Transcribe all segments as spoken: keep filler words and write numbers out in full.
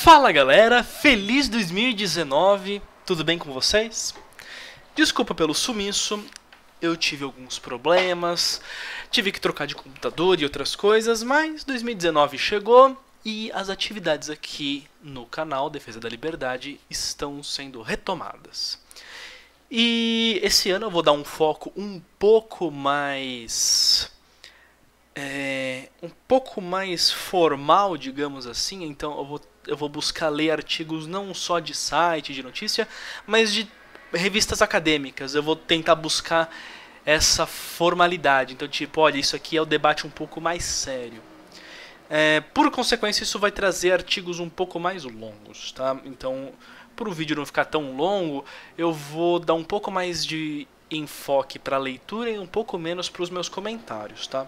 Fala galera, feliz dois mil e dezenove, tudo bem com vocês? Desculpa pelo sumiço, eu tive alguns problemas, tive que trocar de computador e outras coisas, mas dois mil e dezenove chegou e as atividades aqui no canal Defesa da Liberdade estão sendo retomadas. E esse ano eu vou dar um foco um pouco mais... É, um pouco mais formal, digamos assim, então eu vou, eu vou buscar ler artigos não só de site, de notícia, mas de revistas acadêmicas. Eu vou tentar buscar essa formalidade, então tipo, olha, isso aqui é o debate um pouco mais sério. É, por consequência, isso vai trazer artigos um pouco mais longos, tá? Então, para o vídeo não ficar tão longo, eu vou dar um pouco mais de enfoque para a leitura e um pouco menos para os meus comentários, tá?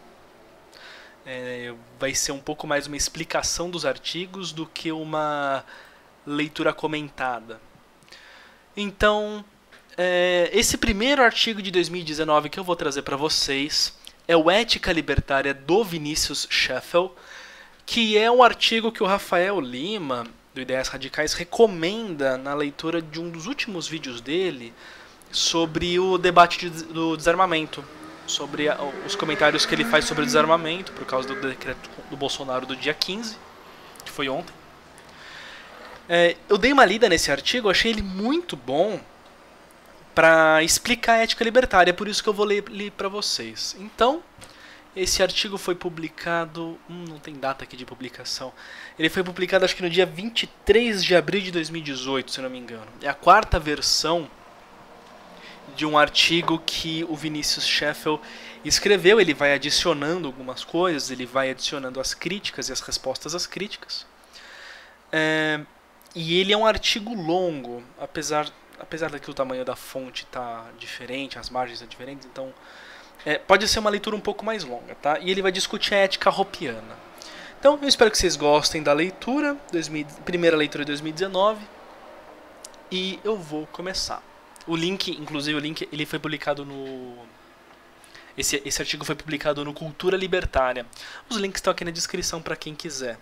É, vai ser um pouco mais uma explicação dos artigos do que uma leitura comentada. Então, é, esse primeiro artigo de dois mil e dezenove que eu vou trazer para vocês é o Ética Libertária do Vinícius Scheffel, que é um artigo que o Rafael Lima, do Ideias Radicais, recomenda na leitura de um dos últimos vídeos dele sobre o debate de, do desarmamento. Sobre a, os comentários que ele faz sobre o desarmamento, por causa do decreto do Bolsonaro do dia quinze, que foi ontem. É, eu dei uma lida nesse artigo, achei ele muito bom para explicar a ética libertária, por isso que eu vou ler, ler para vocês. Então, esse artigo foi publicado... Hum, não tem data aqui de publicação. Ele foi publicado acho que no dia vinte e três de abril de dois mil e dezoito, se não me engano. É a quarta versão de um artigo que o Vinícius Scheffel escreveu. Ele vai adicionando algumas coisas, ele vai adicionando as críticas e as respostas às críticas. É, e ele é um artigo longo, apesar, apesar de que o tamanho da fonte está diferente, as margens são diferentes, então é, pode ser uma leitura um pouco mais longa, tá? E ele vai discutir a ética hoppiana. Então eu espero que vocês gostem da leitura, dois mil, primeira leitura de dois mil e dezenove, e eu vou começar. O link, inclusive o link, ele foi publicado no... Esse, esse artigo foi publicado no Cultura Libertária. Os links estão aqui na descrição para quem quiser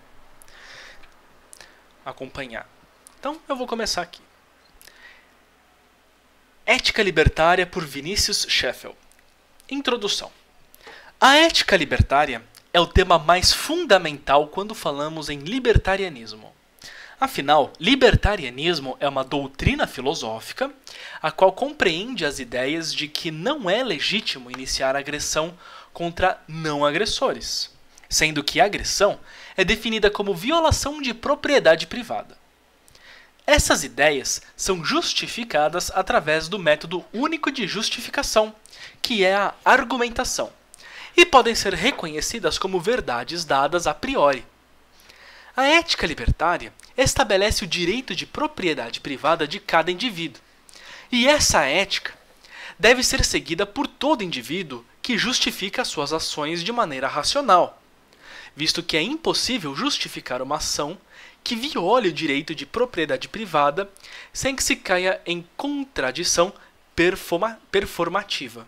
acompanhar. Então, eu vou começar aqui. Ética Libertária por Vinícius Scheffel. Introdução. A ética libertária é o tema mais fundamental quando falamos em libertarianismo. Afinal, libertarianismo é uma doutrina filosófica a qual compreende as ideias de que não é legítimo iniciar agressão contra não agressores, sendo que a agressão é definida como violação de propriedade privada. Essas ideias são justificadas através do método único de justificação, que é a argumentação, e podem ser reconhecidas como verdades dadas a priori. A ética libertária estabelece o direito de propriedade privada de cada indivíduo. E essa ética deve ser seguida por todo indivíduo que justifica suas ações de maneira racional, visto que é impossível justificar uma ação que viole o direito de propriedade privada sem que se caia em contradição performa- performativa.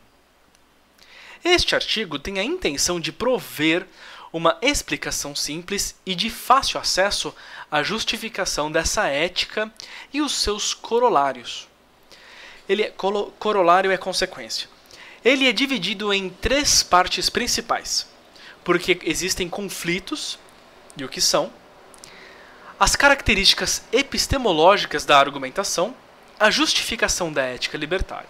Este artigo tem a intenção de prover uma explicação simples e de fácil acesso à justificação dessa ética e os seus corolários. Ele é, corolário é consequência. Ele é dividido em três partes principais, porque existem conflitos, e o que são, as características epistemológicas da argumentação, a justificação da ética libertária.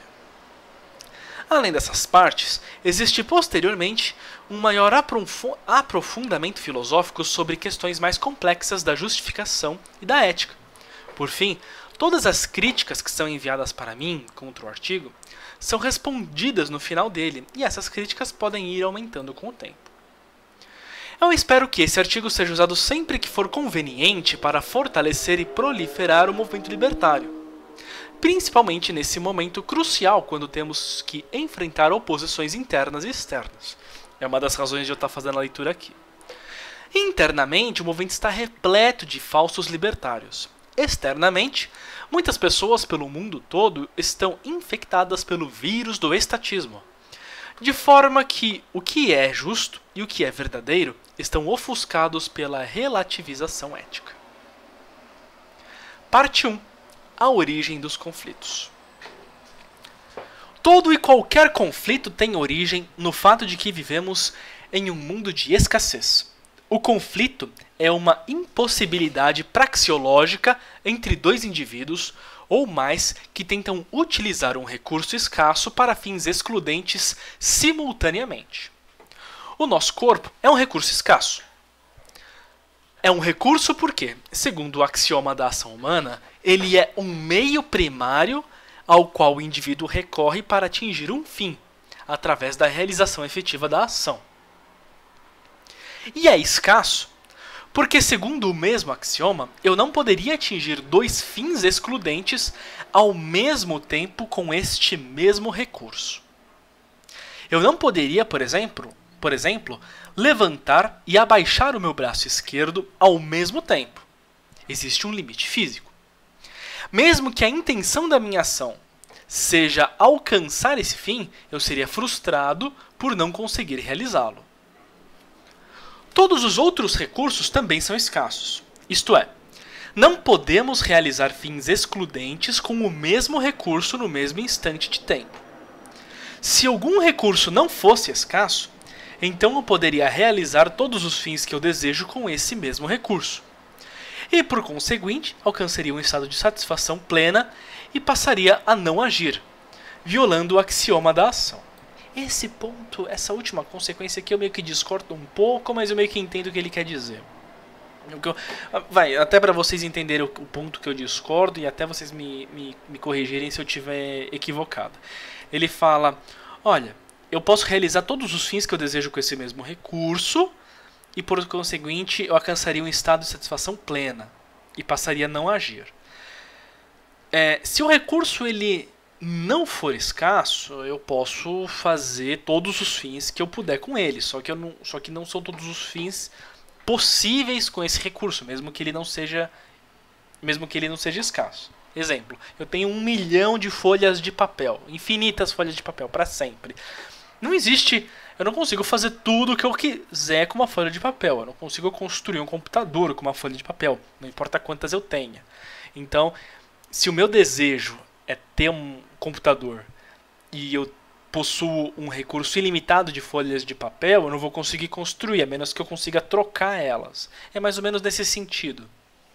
Além dessas partes, existe posteriormente um maior aprofundamento filosófico sobre questões mais complexas da justificação e da ética. Por fim, todas as críticas que são enviadas para mim contra o artigo são respondidas no final dele, e essas críticas podem ir aumentando com o tempo. Eu espero que esse artigo seja usado sempre que for conveniente para fortalecer e proliferar o movimento libertário, principalmente nesse momento crucial quando temos que enfrentar oposições internas e externas. É uma das razões de eu estar fazendo a leitura aqui. Internamente, o movimento está repleto de falsos libertários. Externamente, muitas pessoas pelo mundo todo estão infectadas pelo vírus do estatismo, de forma que o que é justo e o que é verdadeiro estão ofuscados pela relativização ética. Parte um. A origem dos conflitos. Todo e qualquer conflito tem origem no fato de que vivemos em um mundo de escassez. O conflito é uma impossibilidade praxeológica entre dois indivíduos ou mais que tentam utilizar um recurso escasso para fins excludentes simultaneamente. O nosso corpo é um recurso escasso. É um recurso porque, segundo o axioma da ação humana, ele é um meio primário ao qual o indivíduo recorre para atingir um fim, através da realização efetiva da ação. E é escasso porque, segundo o mesmo axioma, eu não poderia atingir dois fins excludentes ao mesmo tempo com este mesmo recurso. Eu não poderia, por exemplo, por exemplo, levantar e abaixar o meu braço esquerdo ao mesmo tempo. Existe um limite físico. Mesmo que a intenção da minha ação seja alcançar esse fim, eu seria frustrado por não conseguir realizá-lo. Todos os outros recursos também são escassos. Isto é, não podemos realizar fins excludentes com o mesmo recurso no mesmo instante de tempo. Se algum recurso não fosse escasso, então eu poderia realizar todos os fins que eu desejo com esse mesmo recurso. E, por conseguinte, alcançaria um estado de satisfação plena e passaria a não agir, violando o axioma da ação. Esse ponto, essa última consequência aqui eu meio que discordo um pouco, mas eu meio que entendo o que ele quer dizer. Vai, até para vocês entenderem o ponto que eu discordo e até vocês me, me, me corrigirem se eu estiver equivocado. Ele fala, olha, eu posso realizar todos os fins que eu desejo com esse mesmo recurso e, por conseguinte, eu alcançaria um estado de satisfação plena e passaria a não agir. É, se o recurso ele não for escasso, eu posso fazer todos os fins que eu puder com ele, só que, eu não, só que não são todos os fins possíveis com esse recurso, mesmo que ele não seja, mesmo que ele não seja escasso. Exemplo, eu tenho um milhão de folhas de papel, infinitas folhas de papel, para sempre. Não existe, eu não consigo fazer tudo o que eu quiser com uma folha de papel, eu não consigo construir um computador com uma folha de papel, não importa quantas eu tenha. Então, se o meu desejo é ter um computador e eu possuo um recurso ilimitado de folhas de papel, eu não vou conseguir construir, a menos que eu consiga trocar elas. É mais ou menos nesse sentido.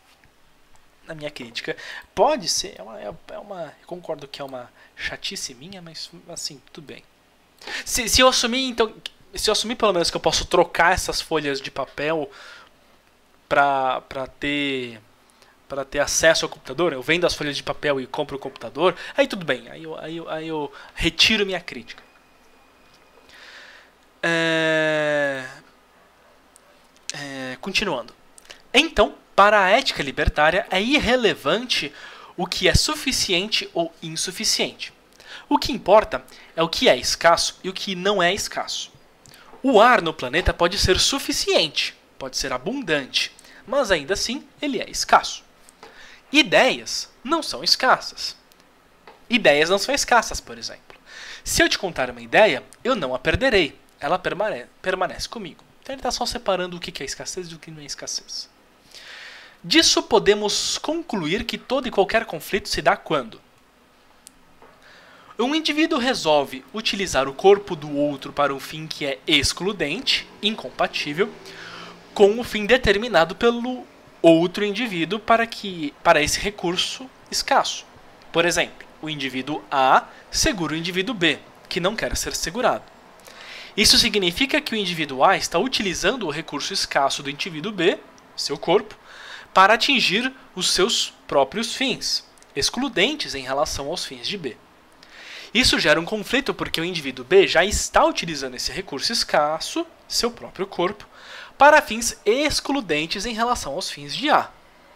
Na minha crítica. Pode ser, é uma, é uma, eu concordo que é uma chatice minha, mas assim, tudo bem. Se, se eu assumir, então, se eu assumir pelo menos que eu posso trocar essas folhas de papel para para ter para ter acesso ao computador, eu vendo as folhas de papel e compro o computador, aí tudo bem, aí eu, aí eu, aí eu retiro minha crítica. É... É... Continuando. Então, para a ética libertária é irrelevante o que é suficiente ou insuficiente. O que importa é o que é escasso e o que não é escasso. O ar no planeta pode ser suficiente, pode ser abundante, mas ainda assim ele é escasso. Ideias não são escassas. Ideias não são escassas, por exemplo. Se eu te contar uma ideia, eu não a perderei. Ela permane- permanece comigo. Então ele está só separando o que é escassez do que não é escassez. Disso podemos concluir que todo e qualquer conflito se dá quando um indivíduo resolve utilizar o corpo do outro para um fim que é excludente, incompatível, com o fim determinado pelo outro indivíduo para, que, para esse recurso escasso. Por exemplo, o indivíduo A segura o indivíduo B, que não quer ser segurado. Isso significa que o indivíduo A está utilizando o recurso escasso do indivíduo B, seu corpo, para atingir os seus próprios fins, excludentes em relação aos fins de B. Isso gera um conflito porque o indivíduo B já está utilizando esse recurso escasso, seu próprio corpo, para fins excludentes em relação aos fins de A.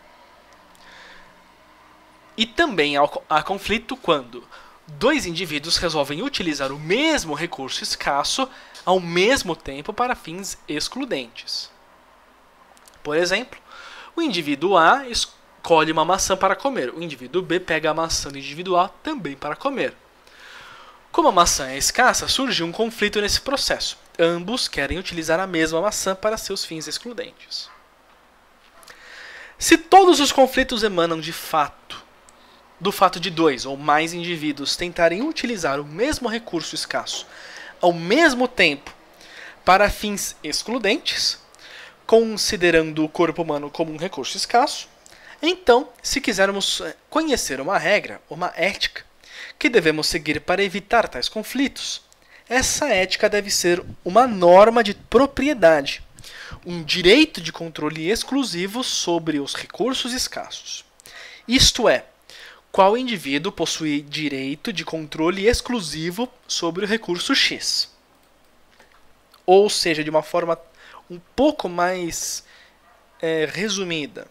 E também há conflito quando dois indivíduos resolvem utilizar o mesmo recurso escasso ao mesmo tempo para fins excludentes. Por exemplo, o indivíduo A escolhe uma maçã para comer, o indivíduo B pega a maçã do indivíduo A também para comer. Como a maçã é escassa, surge um conflito nesse processo. Ambos querem utilizar a mesma maçã para seus fins excludentes. Se todos os conflitos emanam de fato, do fato de dois ou mais indivíduos tentarem utilizar o mesmo recurso escasso ao mesmo tempo para fins excludentes, considerando o corpo humano como um recurso escasso, então, se quisermos conhecer uma regra, uma ética, que devemos seguir para evitar tais conflitos, essa ética deve ser uma norma de propriedade, um direito de controle exclusivo sobre os recursos escassos. Isto é, qual indivíduo possui direito de controle exclusivo sobre o recurso X. Ou seja, de uma forma um pouco mais é, resumida,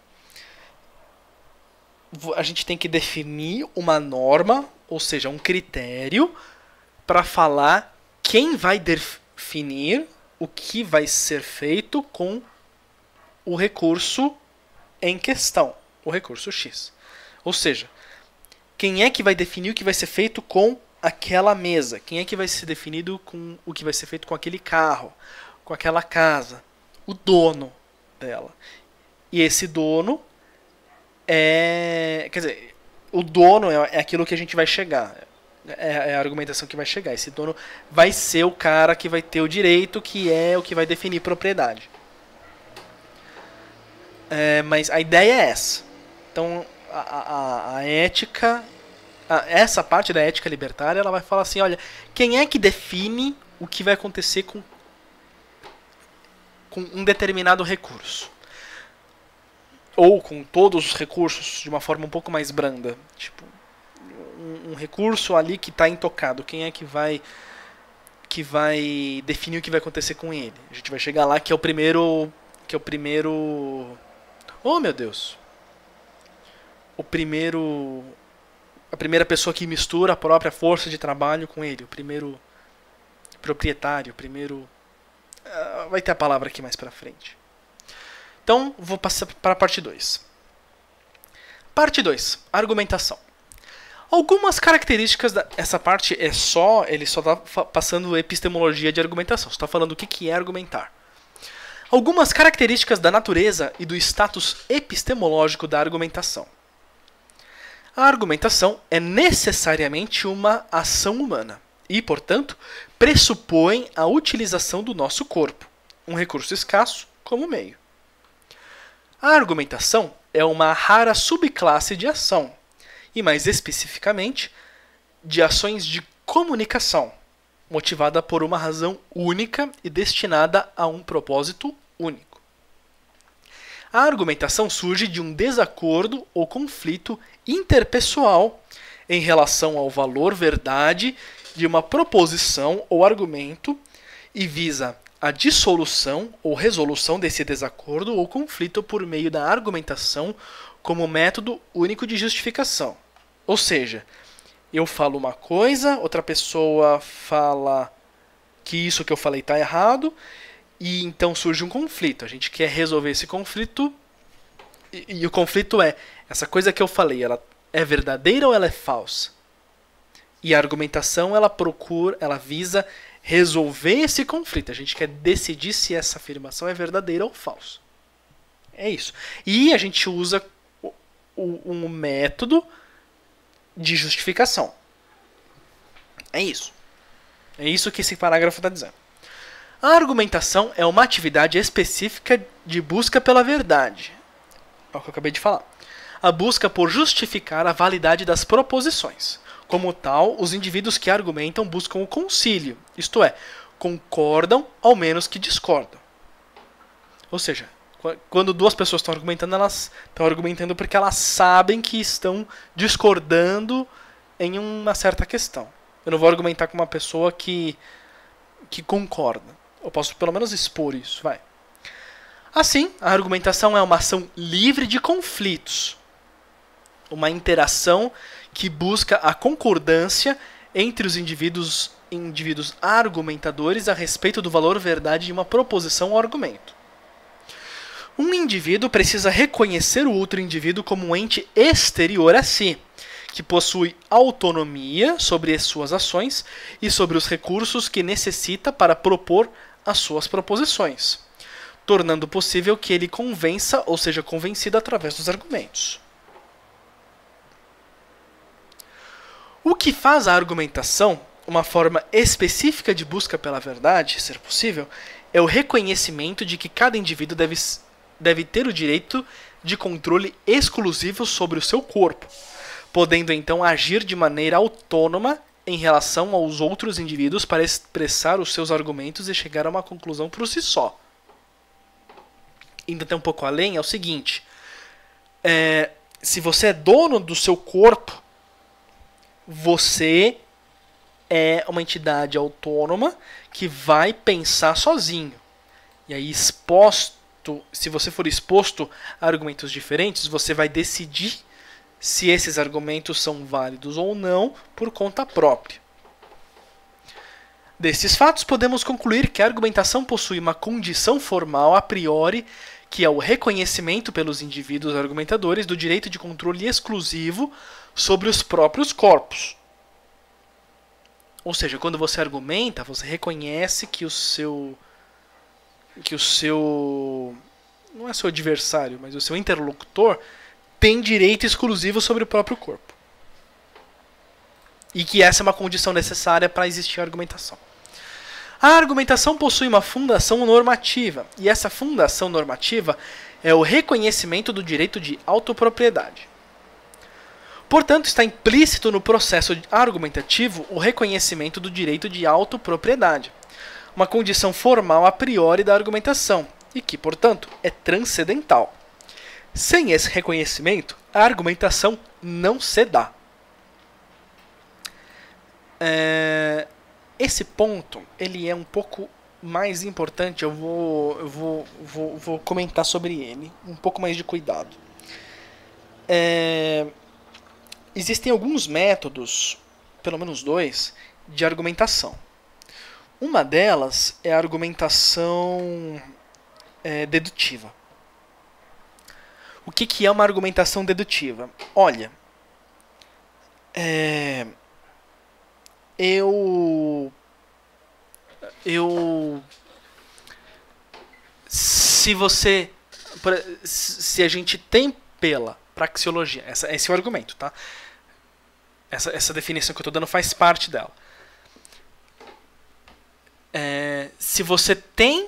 a gente tem que definir uma norma, ou seja, um critério, para falar quem vai definir o que vai ser feito com o recurso em questão, o recurso X. Ou seja, quem é que vai definir o que vai ser feito com aquela mesa? Quem é que vai ser definido com o que vai ser feito com aquele carro, com aquela casa? O dono dela. E esse dono é... Quer dizer, o dono é aquilo que a gente vai chegar. É a argumentação que vai chegar. Esse dono vai ser o cara que vai ter o direito, que é o que vai definir propriedade. É, mas a ideia é essa. Então, a, a, a ética... A, essa parte da ética libertária, ela vai falar assim, olha, quem é que define o que vai acontecer com, com um determinado recurso? Ou com todos os recursos de uma forma um pouco mais branda. Tipo, um, um recurso ali que está intocado. Quem é que vai, que vai definir o que vai acontecer com ele? A gente vai chegar lá que é o primeiro... Que é o primeiro... Oh, meu Deus! O primeiro... A primeira pessoa que mistura a própria força de trabalho com ele. O primeiro proprietário. O primeiro... Uh, vai ter a palavra aqui mais pra frente. Então, vou passar para a parte dois. Parte dois. Argumentação. Algumas características... Da, essa parte é só... Ele só está passando epistemologia de argumentação. Só está falando o que, que é argumentar. Algumas características da natureza e do status epistemológico da argumentação. A argumentação é necessariamente uma ação humana e, portanto, pressupõe a utilização do nosso corpo, um recurso escasso, como meio. A argumentação é uma rara subclasse de ação, e mais especificamente, de ações de comunicação, motivada por uma razão única e destinada a um propósito único. A argumentação surge de um desacordo ou conflito interpessoal em relação ao valor verdade de uma proposição ou argumento e visa a dissolução ou resolução desse desacordo ou conflito por meio da argumentação como método único de justificação. Ou seja, eu falo uma coisa, outra pessoa fala que isso que eu falei está errado, e então surge um conflito. A gente quer resolver esse conflito, e, e o conflito é, essa coisa que eu falei, ela é verdadeira ou ela é falsa? E a argumentação, ela procura, ela visa resolver esse conflito. A gente quer decidir se essa afirmação é verdadeira ou falsa. É isso. E a gente usa o, o, um método de justificação. É isso. É isso que esse parágrafo está dizendo. A argumentação é uma atividade específica de busca pela verdade. É o que eu acabei de falar. A busca por justificar a validade das proposições. Como tal, os indivíduos que argumentam buscam o concílio, isto é, concordam ao menos que discordam. Ou seja, quando duas pessoas estão argumentando, elas estão argumentando porque elas sabem que estão discordando em uma certa questão. Eu não vou argumentar com uma pessoa que, que concorda. Eu posso pelo menos expor isso, vai. Assim, a argumentação é uma ação livre de conflitos. Uma interação que busca a concordância entre os indivíduos, indivíduos argumentadores a respeito do valor verdade de uma proposição ou argumento. Um indivíduo precisa reconhecer o outro indivíduo como um ente exterior a si, que possui autonomia sobre as suas ações e sobre os recursos que necessita para propor as suas proposições. tornando possível que ele convença ou seja convencido através dos argumentos. O que faz a argumentação uma forma específica de busca pela verdade, ser possível, é o reconhecimento de que cada indivíduo deve, deve ter o direito de controle exclusivo sobre o seu corpo, podendo então agir de maneira autônoma em relação aos outros indivíduos para expressar os seus argumentos e chegar a uma conclusão por si só. Indo até um pouco além, é o seguinte, é, se você é dono do seu corpo, você é uma entidade autônoma que vai pensar sozinho. E aí, exposto, se você for exposto a argumentos diferentes, você vai decidir se esses argumentos são válidos ou não por conta própria. Desses fatos, podemos concluir que a argumentação possui uma condição formal a priori, que é o reconhecimento pelos indivíduos argumentadores do direito de controle exclusivo sobre os próprios corpos. Ou seja, quando você argumenta, você reconhece que o seu que o seu não é seu adversário, mas o seu interlocutor tem direito exclusivo sobre o próprio corpo. E que essa é uma condição necessária para existir a argumentação. A argumentação possui uma fundação normativa, e essa fundação normativa é o reconhecimento do direito de autopropriedade. Portanto, está implícito no processo argumentativo o reconhecimento do direito de autopropriedade, uma condição formal a priori da argumentação, e que, portanto, é transcendental. Sem esse reconhecimento, a argumentação não se dá. É... Esse ponto ele é um pouco mais importante, eu vou, eu vou, vou, vou comentar sobre ele, um pouco mais de cuidado. É... Existem alguns métodos, pelo menos dois, de argumentação. Uma delas é a argumentação é, dedutiva. O que, que é uma argumentação dedutiva? Olha, é, eu, eu, se você, se a gente tem pela praxeologia, essa, esse é o argumento, tá? Essa, essa definição que eu estou dando faz parte dela. É, se você tem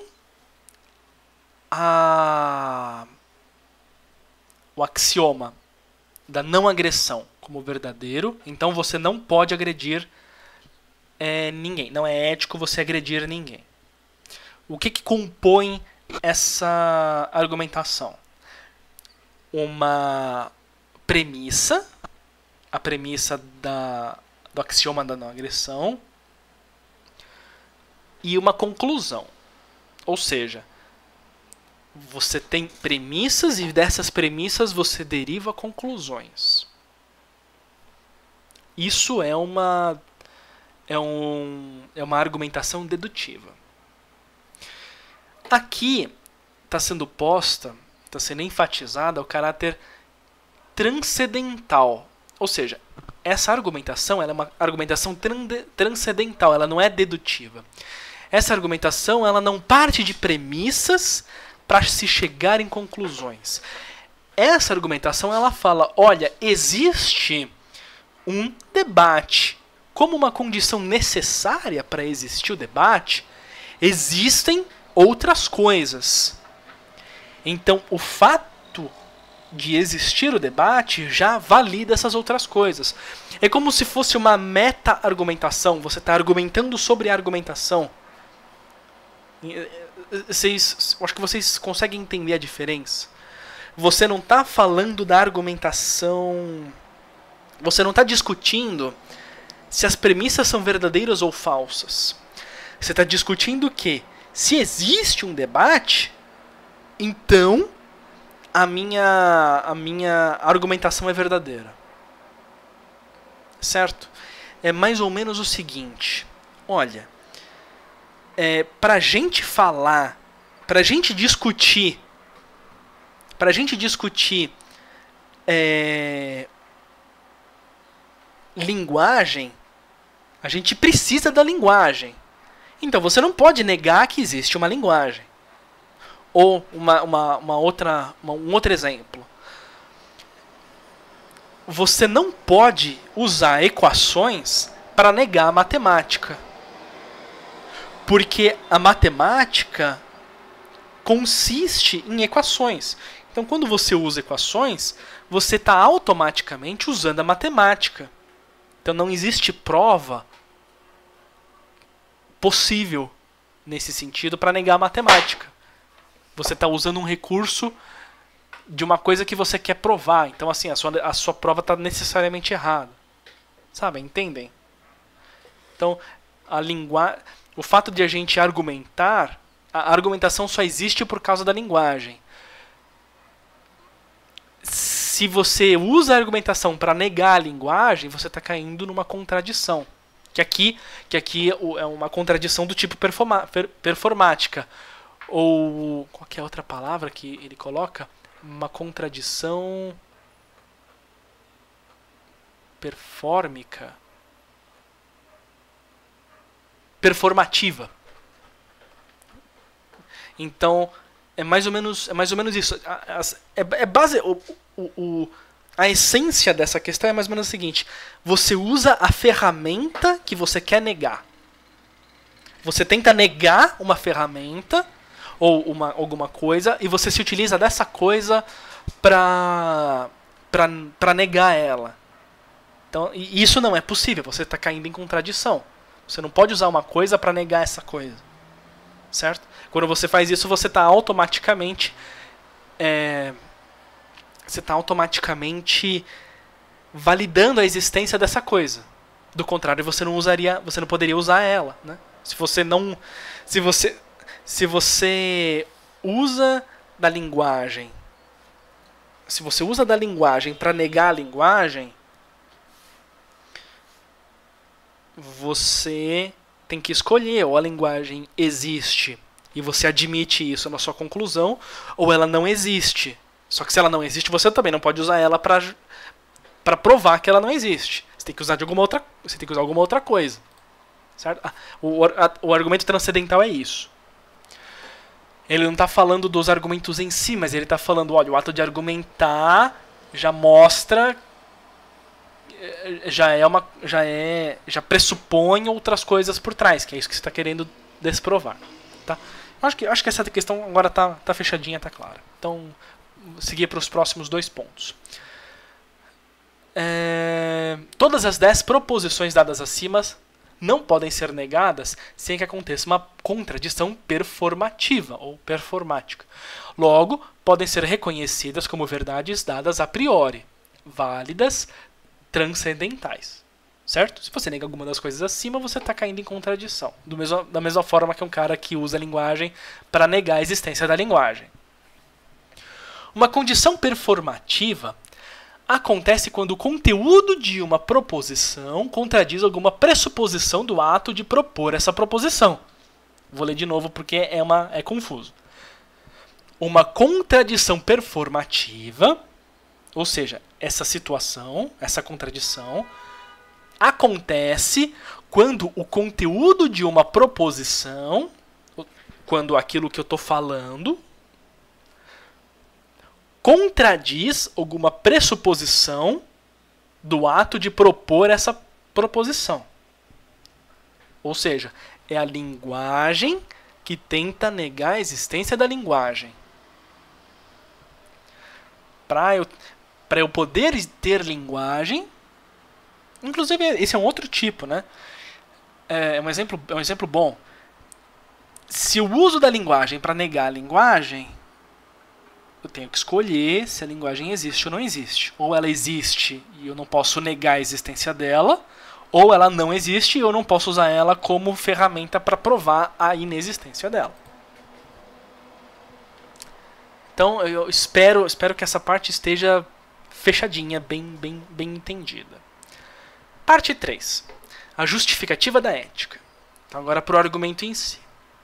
a, o axioma da não agressão como verdadeiro, então você não pode agredir é, ninguém. Não é ético você agredir ninguém. O que, que compõe essa argumentação? Uma premissa, a premissa da, do axioma da não agressão, e uma conclusão. Ou seja, você tem premissas e dessas premissas você deriva conclusões. Isso é uma, é um, é uma argumentação dedutiva. Aqui está sendo posta, está sendo enfatizada o caráter transcendental. Ou seja, essa argumentação ela é uma argumentação transcendental, ela não é dedutiva. Essa argumentação ela não parte de premissas para se chegar em conclusões. Essa argumentação ela fala, olha, existe um debate. Como uma condição necessária para existir o debate, existem outras coisas. Então, o fato de existir o debate já valida essas outras coisas. É como se fosse uma meta-argumentação. Você está argumentando sobre a argumentação. Vocês, acho que vocês conseguem entender a diferença. Você não está falando da argumentação... Você não está discutindo se as premissas são verdadeiras ou falsas. Você está discutindo que, se existe um debate, então a minha, a minha argumentação é verdadeira. Certo? É mais ou menos o seguinte. Olha, é, para a gente falar, para a gente discutir, para a gente discutir é, linguagem, a gente precisa da linguagem. Então você não pode negar que existe uma linguagem. Ou uma, uma, uma outra, uma, um outro exemplo. Você não pode usar equações para negar a matemática. Porque a matemática consiste em equações. Então, quando você usa equações, você está automaticamente usando a matemática. Então, não existe prova possível nesse sentido para negar a matemática. Você está usando um recurso de uma coisa que você quer provar. Então, assim, a sua, a sua prova está necessariamente errada. Sabe? Entendem? Então, a lingua... o fato de a gente argumentar, a argumentação só existe por causa da linguagem. Se você usa a argumentação para negar a linguagem, você está caindo numa contradição. Que aqui, que aqui é uma contradição do tipo performa, per, performática. Ou qualquer outra palavra que ele coloca, uma contradição performica. Performativa. Então, é mais ou menos, é mais ou menos isso. É, é base, o, o, o, a essência dessa questão é mais ou menos o seguinte. Você usa a ferramenta que você quer negar. Você tenta negar uma ferramenta ou uma, alguma coisa e você se utiliza dessa coisa para para negar ela. Então, e isso não é possível. Você está caindo em contradição. Você não pode usar uma coisa para negar essa coisa. Certo? Quando você faz isso, você está automaticamente... É, você está automaticamente validando a existência dessa coisa. Do contrário, você não usaria, você não poderia usar ela, né? Se você não, se você, se você usa da linguagem, se você usa da linguagem para negar a linguagem, você tem que escolher, ou a linguagem existe e você admite isso na sua conclusão, ou ela não existe. Só que se ela não existe, você também não pode usar ela para para provar que ela não existe. Você tem que usar de alguma outra, você tem que usar alguma outra coisa. Certo? O, a, o argumento transcendental é isso. Ele não está falando dos argumentos em si, mas ele está falando, olha, o ato de argumentar já mostra, já é uma, já é, já pressupõe outras coisas por trás, que é isso que você está querendo desprovar, tá? Acho que, acho que essa questão agora está tá fechadinha, está clara. Então, seguir para os próximos dois pontos. É, todas as dez proposições dadas acima não podem ser negadas sem que aconteça uma contradição performativa ou performática. Logo, podem ser reconhecidas como verdades dadas a priori, válidas, transcendentais. Certo? Se você nega alguma das coisas acima, você está caindo em contradição. Do mesmo, da mesma forma que um cara que usa a linguagem para negar a existência da linguagem. Uma condição performativa acontece quando o conteúdo de uma proposição contradiz alguma pressuposição do ato de propor essa proposição. Vou ler de novo porque é, uma, é confuso. Uma contradição performativa, ou seja, essa situação, essa contradição, acontece quando o conteúdo de uma proposição, quando aquilo que eu estou falando, contradiz alguma pressuposição do ato de propor essa proposição. Ou seja, é a linguagem que tenta negar a existência da linguagem. Para eu, para eu poder ter linguagem, inclusive esse é um outro tipo, né? É um exemplo, é um exemplo bom. Se o uso da linguagem para negar a linguagem, eu tenho que escolher se a linguagem existe ou não existe. Ou ela existe e eu não posso negar a existência dela, ou ela não existe e eu não posso usar ela como ferramenta para provar a inexistência dela. Então eu espero, espero que essa parte esteja fechadinha, bem, bem, bem entendida. Parte três. A justificativa da ética. Então agora para o argumento em si.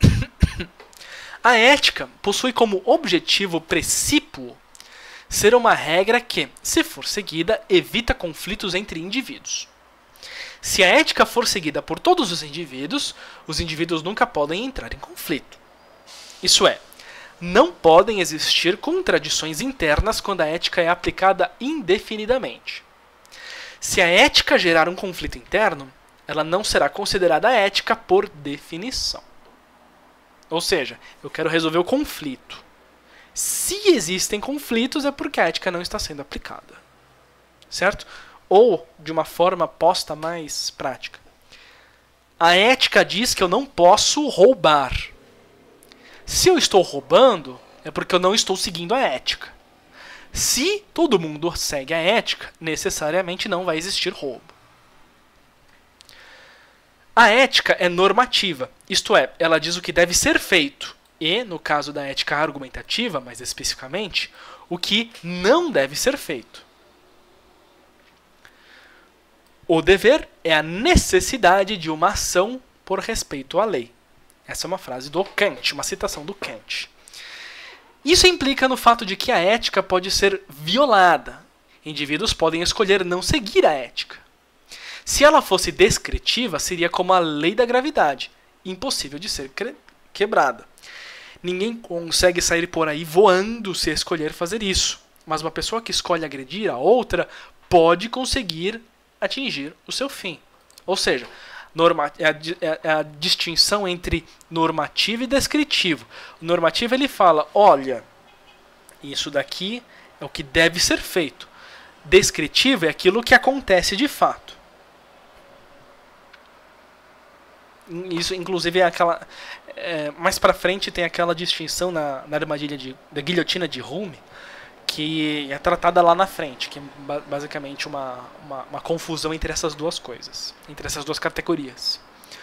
A ética possui como objetivo precípuo ser uma regra que, se for seguida, evita conflitos entre indivíduos. Se a ética for seguida por todos os indivíduos, os indivíduos nunca podem entrar em conflito. Isso é, não podem existir contradições internas quando a ética é aplicada indefinidamente. Se a ética gerar um conflito interno, ela não será considerada ética por definição. Ou seja, eu quero resolver o conflito. Se existem conflitos, é porque a ética não está sendo aplicada. Certo? Ou, de uma forma posta mais prática. A ética diz que eu não posso roubar. Se eu estou roubando, é porque eu não estou seguindo a ética. Se todo mundo segue a ética, necessariamente não vai existir roubo. A ética é normativa, isto é, ela diz o que deve ser feito. E, no caso da ética argumentativa, mais especificamente, o que não deve ser feito. O dever é a necessidade de uma ação por respeito à lei. Essa é uma frase do Kant, uma citação do Kant. Isso implica no fato de que a ética pode ser violada. Indivíduos podem escolher não seguir a ética. Se ela fosse descritiva, seria como a lei da gravidade, impossível de ser quebrada. Ninguém consegue sair por aí voando se escolher fazer isso. Mas uma pessoa que escolhe agredir a outra pode conseguir atingir o seu fim. Ou seja, norma é, a, é a distinção entre normativo e descritivo. O normativo ele fala, olha, isso daqui é o que deve ser feito. Descritivo é aquilo que acontece de fato. Isso, inclusive, é aquela. É, mais pra frente tem aquela distinção na, na armadilha de, da guilhotina de Hume, que é tratada lá na frente, que é basicamente uma, uma, uma confusão entre essas duas coisas, entre essas duas categorias.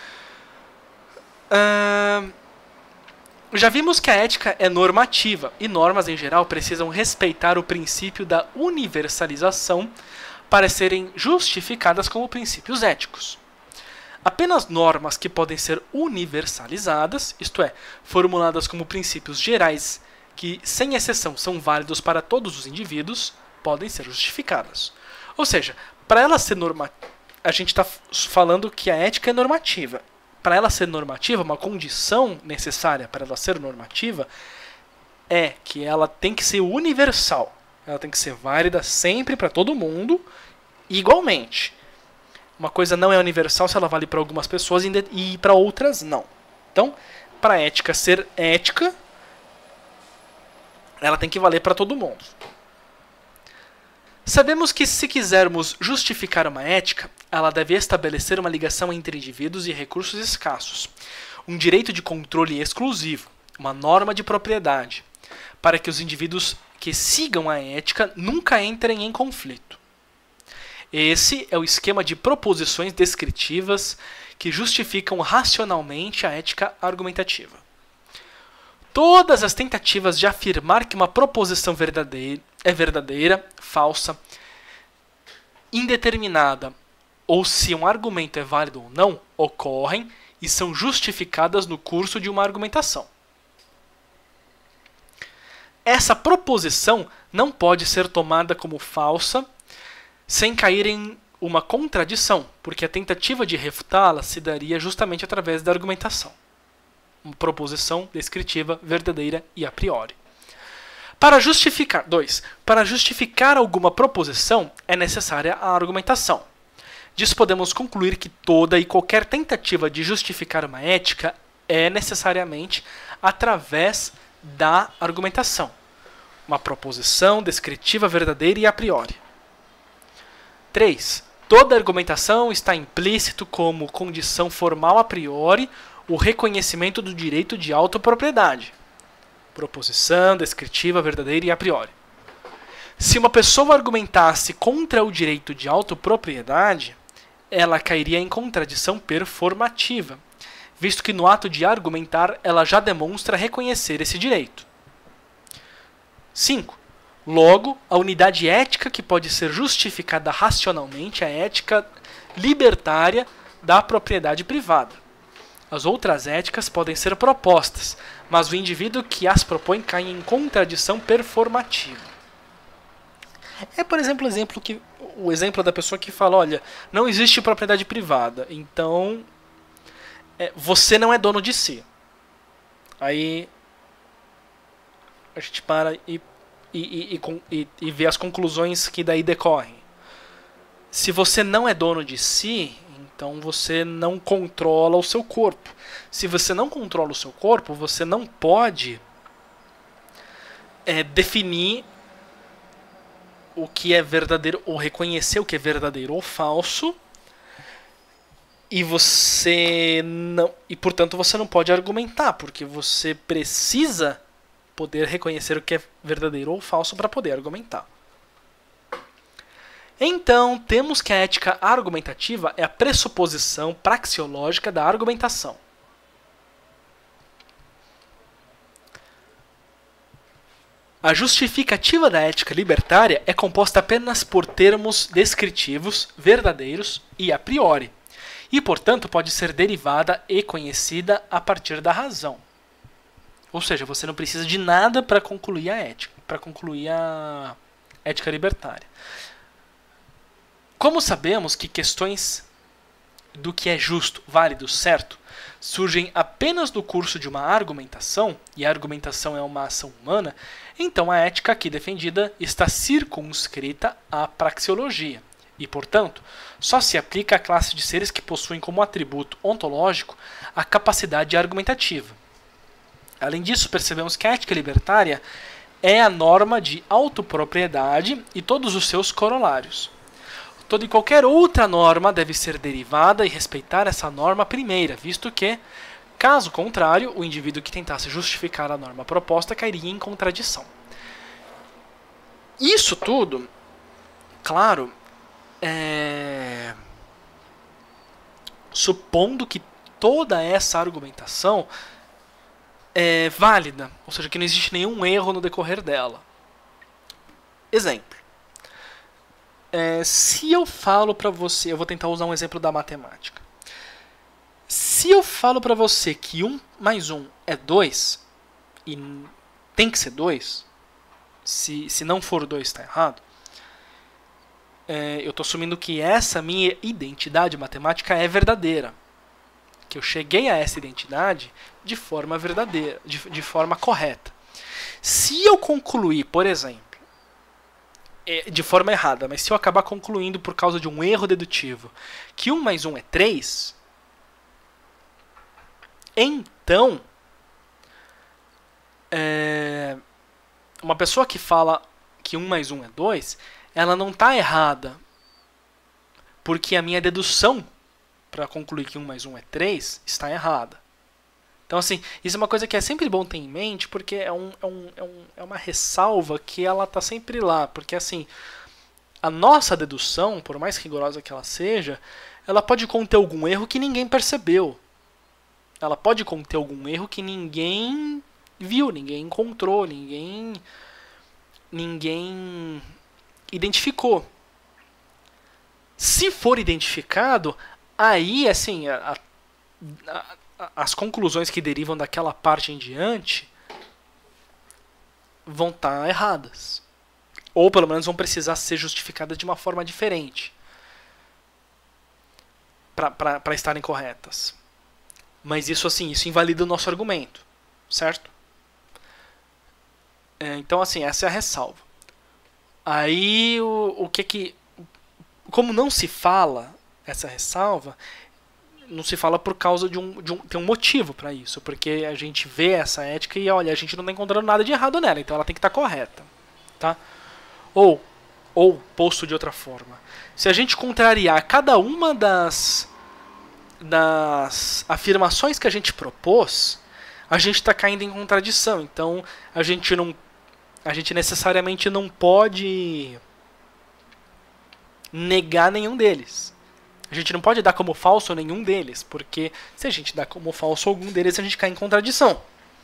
Uh, já vimos que a ética é normativa, e normas em geral precisam respeitar o princípio da universalização para serem justificadas como princípios éticos. Apenas normas que podem ser universalizadas, isto é, formuladas como princípios gerais que, sem exceção, são válidos para todos os indivíduos, podem ser justificadas. Ou seja, para ela ser normativa, a gente está falando que a ética é normativa. Para ela ser normativa, uma condição necessária para ela ser normativa é que ela tem que ser universal. Ela tem que ser válida sempre para todo mundo, igualmente. Uma coisa não é universal se ela vale para algumas pessoas e para outras não. Então, para a ética ser ética, ela tem que valer para todo mundo. Sabemos que se quisermos justificar uma ética, ela deve estabelecer uma ligação entre indivíduos e recursos escassos, um direito de controle exclusivo, uma norma de propriedade, para que os indivíduos que sigam a ética nunca entrem em conflito. Esse é o esquema de proposições descritivas que justificam racionalmente a ética argumentativa. Todas as tentativas de afirmar que uma proposição verdadeira é verdadeira, falsa, indeterminada, ou se um argumento é válido ou não, ocorrem e são justificadas no curso de uma argumentação. Essa proposição não pode ser tomada como falsa sem cair em uma contradição, porque a tentativa de refutá-la se daria justamente através da argumentação. Uma proposição descritiva, verdadeira e a priori. Para justificar, dois, para justificar alguma proposição é necessária a argumentação. Disso podemos concluir que toda e qualquer tentativa de justificar uma ética é necessariamente através da argumentação. Uma proposição descritiva, verdadeira e a priori. três. Toda argumentação está implícito como condição formal a priori o reconhecimento do direito de autopropriedade. Proposição, descritiva, verdadeira e a priori. Se uma pessoa argumentasse contra o direito de autopropriedade, ela cairia em contradição performativa, visto que no ato de argumentar ela já demonstra reconhecer esse direito. cinco. Logo, a unidade ética que pode ser justificada racionalmente é a ética libertária da propriedade privada. As outras éticas podem ser propostas, mas o indivíduo que as propõe cai em contradição performativa. É, por exemplo, o exemplo, que, o exemplo da pessoa que fala, olha, não existe propriedade privada, então é, você não é dono de si. Aí a gente para e, e, e, e, e vê as conclusões que daí decorrem. Se você não é dono de si, então você não controla o seu corpo. Se você não controla o seu corpo, você não pode é, definir o que é verdadeiro, ou reconhecer o que é verdadeiro ou falso, e você não, e portanto você não pode argumentar, porque você precisa poder reconhecer o que é verdadeiro ou falso para poder argumentar. Então, temos que a ética argumentativa é a pressuposição praxeológica da argumentação. A justificativa da ética libertária é composta apenas por termos descritivos, verdadeiros e a priori, e, portanto, pode ser derivada e conhecida a partir da razão. Ou seja, você não precisa de nada para concluir a ética, para concluir a ética libertária. Como sabemos que questões do que é justo, válido, certo, surgem apenas no curso de uma argumentação, e a argumentação é uma ação humana, então a ética aqui defendida está circunscrita à praxeologia, e, portanto, só se aplica à classe de seres que possuem como atributo ontológico a capacidade argumentativa. Além disso, percebemos que a ética libertária é a norma de autopropriedade e todos os seus corolários. Toda e qualquer outra norma deve ser derivada e respeitar essa norma primeira, visto que, caso contrário, o indivíduo que tentasse justificar a norma proposta cairia em contradição. Isso tudo, claro, é... supondo que toda essa argumentação é válida, ou seja, que não existe nenhum erro no decorrer dela. Exemplo. É, se eu falo para você, eu vou tentar usar um exemplo da matemática. Se eu falo para você que um mais um é dois, e tem que ser dois, se, se não for dois está errado, é, eu estou assumindo que essa minha identidade matemática é verdadeira. Que eu cheguei a essa identidade de forma verdadeira, de, de forma correta. Se eu concluir, por exemplo, de forma errada, mas se eu acabar concluindo por causa de um erro dedutivo que um mais um é três, então é, uma pessoa que fala que um mais um é dois, ela não está errada, porque a minha dedução para concluir que um mais um é três está errada. Então, assim, isso é uma coisa que é sempre bom ter em mente, porque é, um, é, um, é, um, é uma ressalva que ela está sempre lá. Porque, assim, a nossa dedução, por mais rigorosa que ela seja, ela pode conter algum erro que ninguém percebeu. Ela pode conter algum erro que ninguém viu, ninguém encontrou, ninguém, ninguém identificou. Se for identificado, aí, assim, a, a, as conclusões que derivam daquela parte em diante vão estar erradas. Ou pelo menos vão precisar ser justificadas de uma forma diferente para estarem corretas. Mas isso, assim, isso invalida o nosso argumento, certo? É, então, assim, essa é a ressalva. Aí, o, o que que... Como não se fala essa ressalva, não se fala por causa de um, de um... Tem um motivo para isso, porque a gente vê essa ética e, olha, a gente não está encontrando nada de errado nela, então ela tem que estar correta, tá? Ou, ou, posto de outra forma, se a gente contrariar cada uma das, das afirmações que a gente propôs, a gente está caindo em contradição. Então, a gente não, a gente necessariamente não pode negar nenhum deles. A gente não pode dar como falso nenhum deles, porque se a gente dá como falso algum deles, a gente cai em contradição.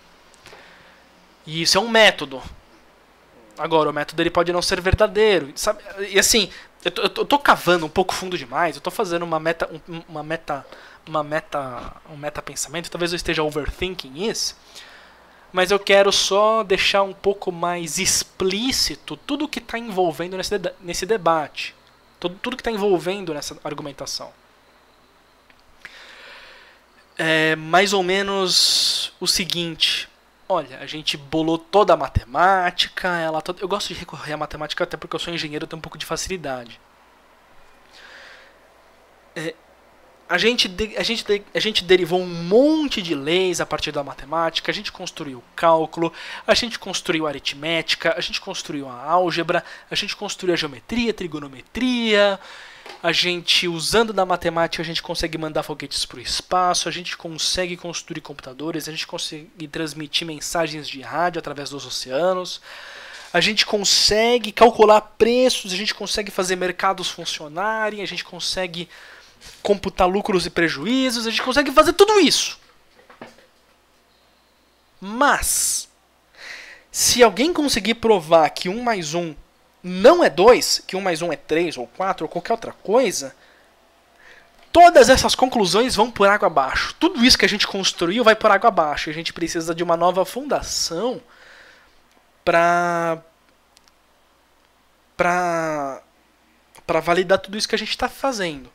E isso é um método. Agora, o método ele pode não ser verdadeiro, sabe? E assim, eu tô, eu tô cavando um pouco fundo demais, eu tô fazendo uma meta, um, uma meta, uma meta, um meta pensamento, talvez eu esteja overthinking isso, mas eu quero só deixar um pouco mais explícito tudo que está envolvendo nesse, nesse debate, tudo, tudo que está envolvendo nessa argumentação. É mais ou menos o seguinte. olha, a gente bolou toda a matemática, ela toda... eu gosto de recorrer à matemática até porque eu sou engenheiro, eu tenho um pouco de facilidade. É, a, gente de... a, gente de... a gente derivou um monte de leis a partir da matemática, a gente construiu cálculo, a gente construiu aritmética, a gente construiu a álgebra, a gente construiu a geometria, trigonometria. A gente, usando da matemática, a gente consegue mandar foguetes para o espaço, a gente consegue construir computadores, a gente consegue transmitir mensagens de rádio através dos oceanos, a gente consegue calcular preços, a gente consegue fazer mercados funcionarem, a gente consegue computar lucros e prejuízos, a gente consegue fazer tudo isso. Mas, se alguém conseguir provar que um mais um não é dois, que um mais um é três ou quatro ou qualquer outra coisa, todas essas conclusões vão por água abaixo. Tudo isso que a gente construiu vai por água abaixo. A gente precisa de uma nova fundação para para para validar tudo isso que a gente está fazendo.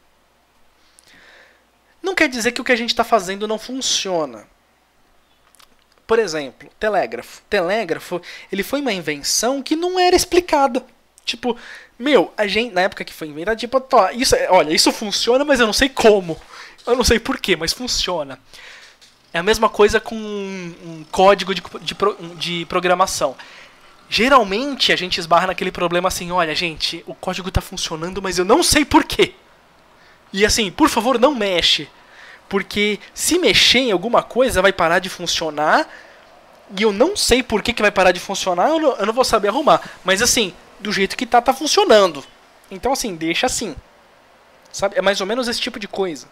Não quer dizer que o que a gente está fazendo não funciona. Por exemplo, telégrafo. Telégrafo, ele foi uma invenção que não era explicada. Tipo, meu, a gente, na época que foi inventado, tipo, tó, isso, olha, isso funciona, mas eu não sei como. Eu não sei porquê, mas funciona. É a mesma coisa com um, um código de, de, de programação. Geralmente a gente esbarra naquele problema assim, olha, gente, o código está funcionando, mas eu não sei porquê. E assim, por favor, não mexe. Porque se mexer em alguma coisa, vai parar de funcionar. E eu não sei por que, que vai parar de funcionar, eu não, eu não vou saber arrumar. Mas assim, do jeito que tá, tá funcionando. Então assim, deixa assim. Sabe? É mais ou menos esse tipo de coisa.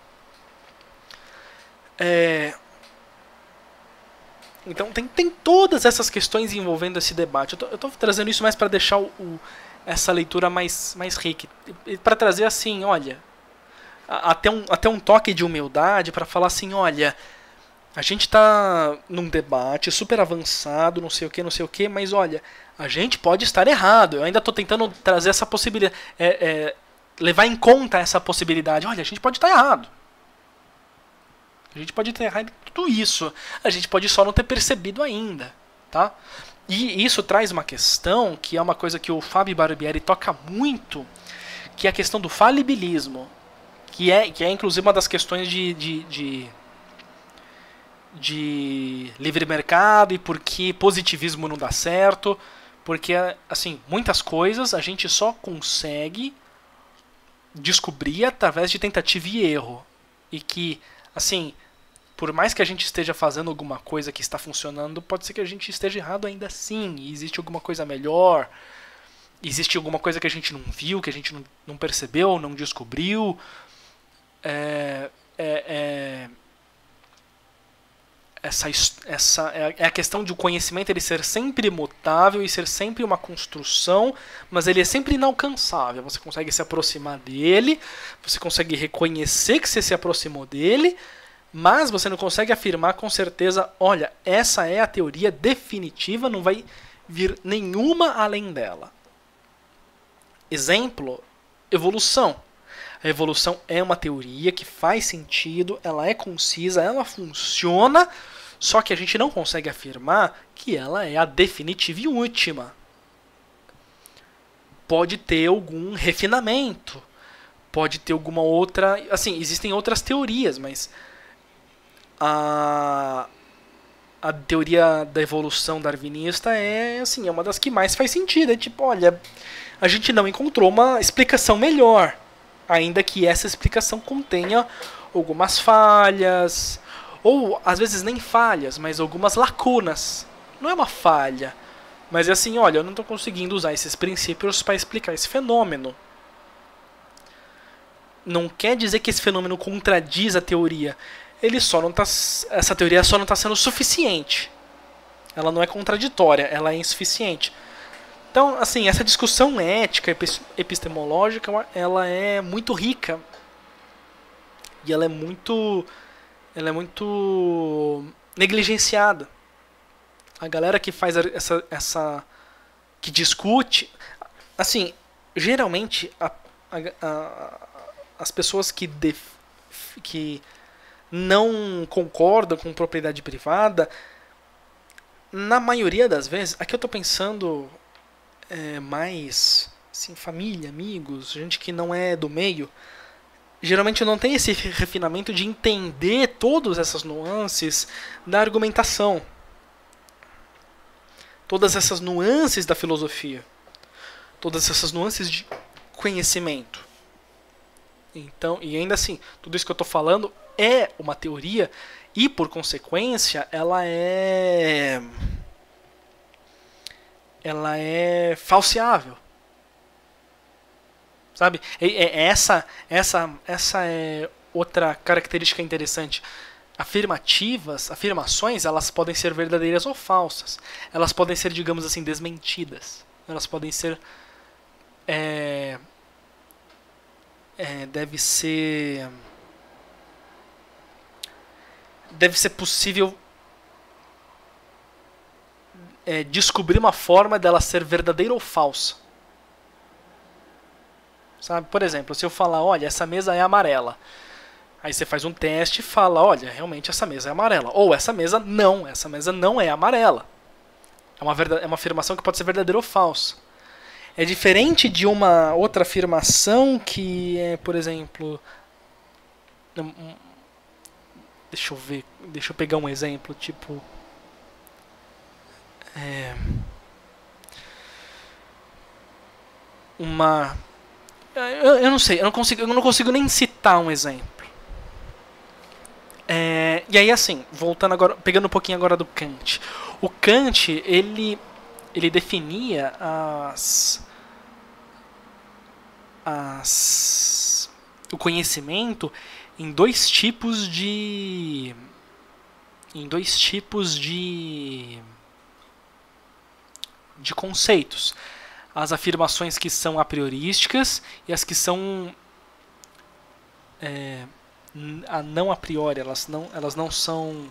É... Então tem, tem todas essas questões envolvendo esse debate. Eu tô, eu tô trazendo isso mais para deixar o, o, essa leitura mais, mais rica. Para trazer assim, olha... Até um, até um toque de humildade para falar assim, olha... A gente está num debate super avançado, não sei o que, não sei o que, mas olha, a gente pode estar errado. Eu ainda estou tentando trazer essa possibilidade, é, é, levar em conta essa possibilidade. Olha, a gente pode estar errado. A gente pode ter errado em tudo isso. A gente pode só não ter percebido ainda, tá? E isso traz uma questão que é uma coisa que o Fábio Barbieri toca muito, que é a questão do falibilismo, que é, que é inclusive uma das questões de... de, de de livre mercado e por que positivismo não dá certo, porque assim, muitas coisas a gente só consegue descobrir através de tentativa e erro, e que assim, por mais que a gente esteja fazendo alguma coisa que está funcionando, pode ser que a gente esteja errado ainda assim, e existe alguma coisa melhor, existe alguma coisa que a gente não viu, que a gente não, não percebeu, não descobriu. é, é, é Essa, essa é a questão de o conhecimento ele ser sempre imutável e ser sempre uma construção, mas ele é sempre inalcançável. Você consegue se aproximar dele, você consegue reconhecer que você se aproximou dele, mas você não consegue afirmar com certeza, olha, essa é a teoria definitiva, não vai vir nenhuma além dela. Exemplo, evolução. A evolução é uma teoria que faz sentido, ela é concisa, ela funciona, só que a gente não consegue afirmar que ela é a definitiva e última. Pode ter algum refinamento, pode ter alguma outra... Assim, existem outras teorias, mas a, a teoria da evolução darwinista é, assim, é uma das que mais faz sentido. É tipo, olha, a gente não encontrou uma explicação melhor, ainda que essa explicação contenha algumas falhas, ou às vezes nem falhas, mas algumas lacunas. Não é uma falha, mas é assim, olha, eu não estou conseguindo usar esses princípios para explicar esse fenômeno. Não quer dizer que esse fenômeno contradiz a teoria. Ele só não tá, essa teoria só não está sendo suficiente. Ela não é contraditória, ela é insuficiente. Então, assim, essa discussão ética, epistemológica, ela é muito rica. E ela é muito, ela é muito negligenciada. A galera que faz essa, essa que discute, assim, geralmente a, a, a, as pessoas que, def, que não concordam com propriedade privada, na maioria das vezes, aqui eu estou pensando é, mais assim, família, amigos, gente que não é do meio, geralmente não tem esse refinamento de entender todas essas nuances da argumentação, todas essas nuances da filosofia, todas essas nuances de conhecimento. Então, e ainda assim, tudo isso que eu estou falando é uma teoria e, por consequência, ela é ela é falseável. Sabe? É, é essa, essa, essa é outra característica interessante. Afirmativas, afirmações, elas podem ser verdadeiras ou falsas. Elas podem ser, digamos assim, desmentidas. Elas podem ser é, é, deve ser deve ser possível é, descobrir uma forma dela ser verdadeira ou falsa. Sabe? Por exemplo, se eu falar, olha, essa mesa é amarela. Aí você faz um teste e fala, olha, realmente essa mesa é amarela. Ou essa mesa não, essa mesa não é amarela. É uma, verdade, é uma afirmação que pode ser verdadeira ou falsa. É diferente de uma outra afirmação que é, por exemplo... Deixa eu ver, deixa eu pegar um exemplo, tipo... É, uma... Eu, eu não sei, eu não consigo, eu não consigo nem citar um exemplo. É, e aí assim, voltando agora, pegando um pouquinho agora do Kant. O Kant, ele, ele definia as, as, o conhecimento em dois tipos de, em dois tipos de, de conceitos. As afirmações que são a priorísticas e as que são é, a não a priori, elas não, elas não são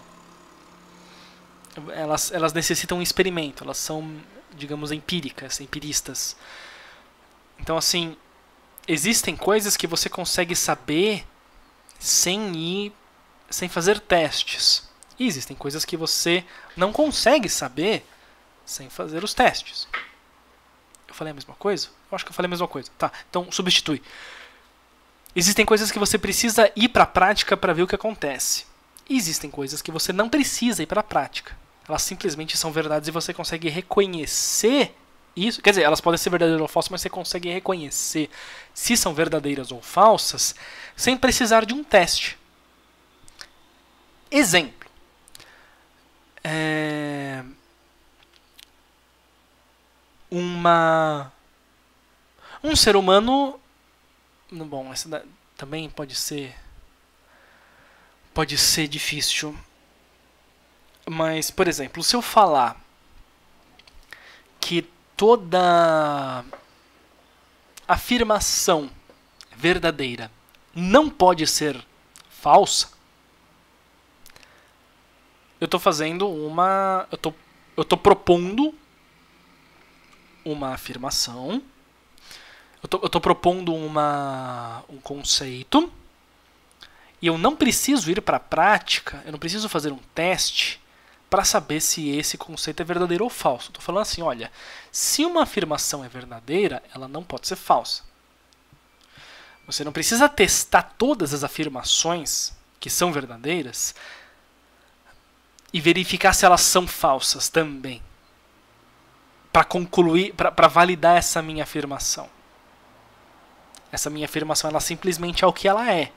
elas, elas necessitam um experimento, elas são, digamos, empíricas, empiristas. Então, assim, existem coisas que você consegue saber sem ir, sem fazer testes. E existem coisas que você não consegue saber sem fazer os testes. Eu falei a mesma coisa? Eu acho que eu falei a mesma coisa. Tá, então substitui. Existem coisas que você precisa ir para a prática para ver o que acontece. E existem coisas que você não precisa ir para a prática. Elas simplesmente são verdades e você consegue reconhecer isso. Quer dizer, elas podem ser verdadeiras ou falsas, mas você consegue reconhecer se são verdadeiras ou falsas sem precisar de um teste. Exemplo. É... Uma... Um ser humano... Bom, essa também pode ser... Pode ser difícil. Mas, por exemplo, se eu falar que toda afirmação verdadeira não pode ser falsa, eu estou fazendo uma... Eu tô, eu tô propondo uma afirmação, eu tô, eu tô propondo uma, um conceito, e eu não preciso ir para a prática, eu não preciso fazer um teste para saber se esse conceito é verdadeiro ou falso. Estou falando assim, olha, se uma afirmação é verdadeira, ela não pode ser falsa. Você não precisa testar todas as afirmações que são verdadeiras e verificar se elas são falsas também, para concluir, para validar essa minha afirmação. Essa minha afirmação, ela simplesmente é o que ela é.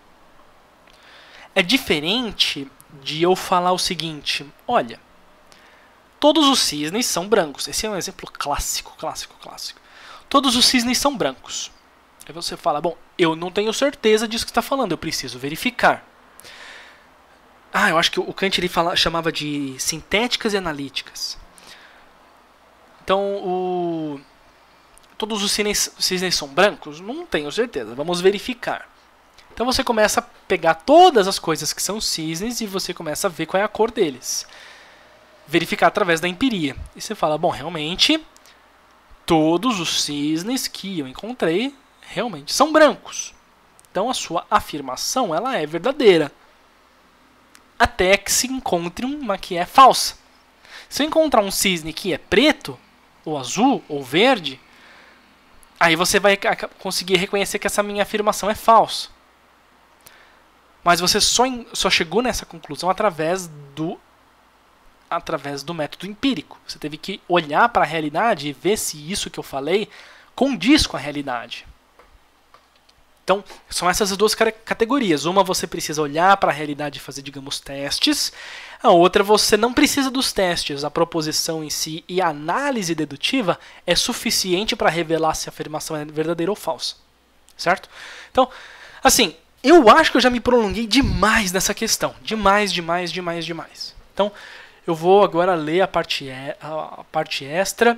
É diferente de eu falar o seguinte, olha, todos os cisnes são brancos. Esse é um exemplo clássico, clássico, clássico. Todos os cisnes são brancos. Aí você fala, bom, eu não tenho certeza disso que está falando, eu preciso verificar. Ah, eu acho que o Kant ele fala, chamava de sintéticas e analíticas. Então, o... todos os cisnes, cisnes são brancos? Não tenho certeza, vamos verificar. Então você começa a pegar todas as coisas que são cisnes e você começa a ver qual é a cor deles. Verificar através da empiria. E você fala, bom, realmente, todos os cisnes que eu encontrei realmente são brancos. Então a sua afirmação ela é verdadeira. Até que se encontre uma que é falsa. Se eu encontrar um cisne que é preto, ou azul, ou verde, aí você vai conseguir reconhecer que essa minha afirmação é falsa. Mas você só, em, só chegou nessa conclusão através do, através do método empírico. Você teve que olhar para a realidade e ver se isso que eu falei condiz com a realidade. Então, são essas duas categorias. Uma, você precisa olhar para a realidade e fazer, digamos, testes. A outra, você não precisa dos testes. A proposição em si e a análise dedutiva é suficiente para revelar se a afirmação é verdadeira ou falsa. Certo? Então, assim, eu acho que eu já me prolonguei demais nessa questão. Demais, demais, demais, demais. Então, eu vou agora ler a parte, a parte extra.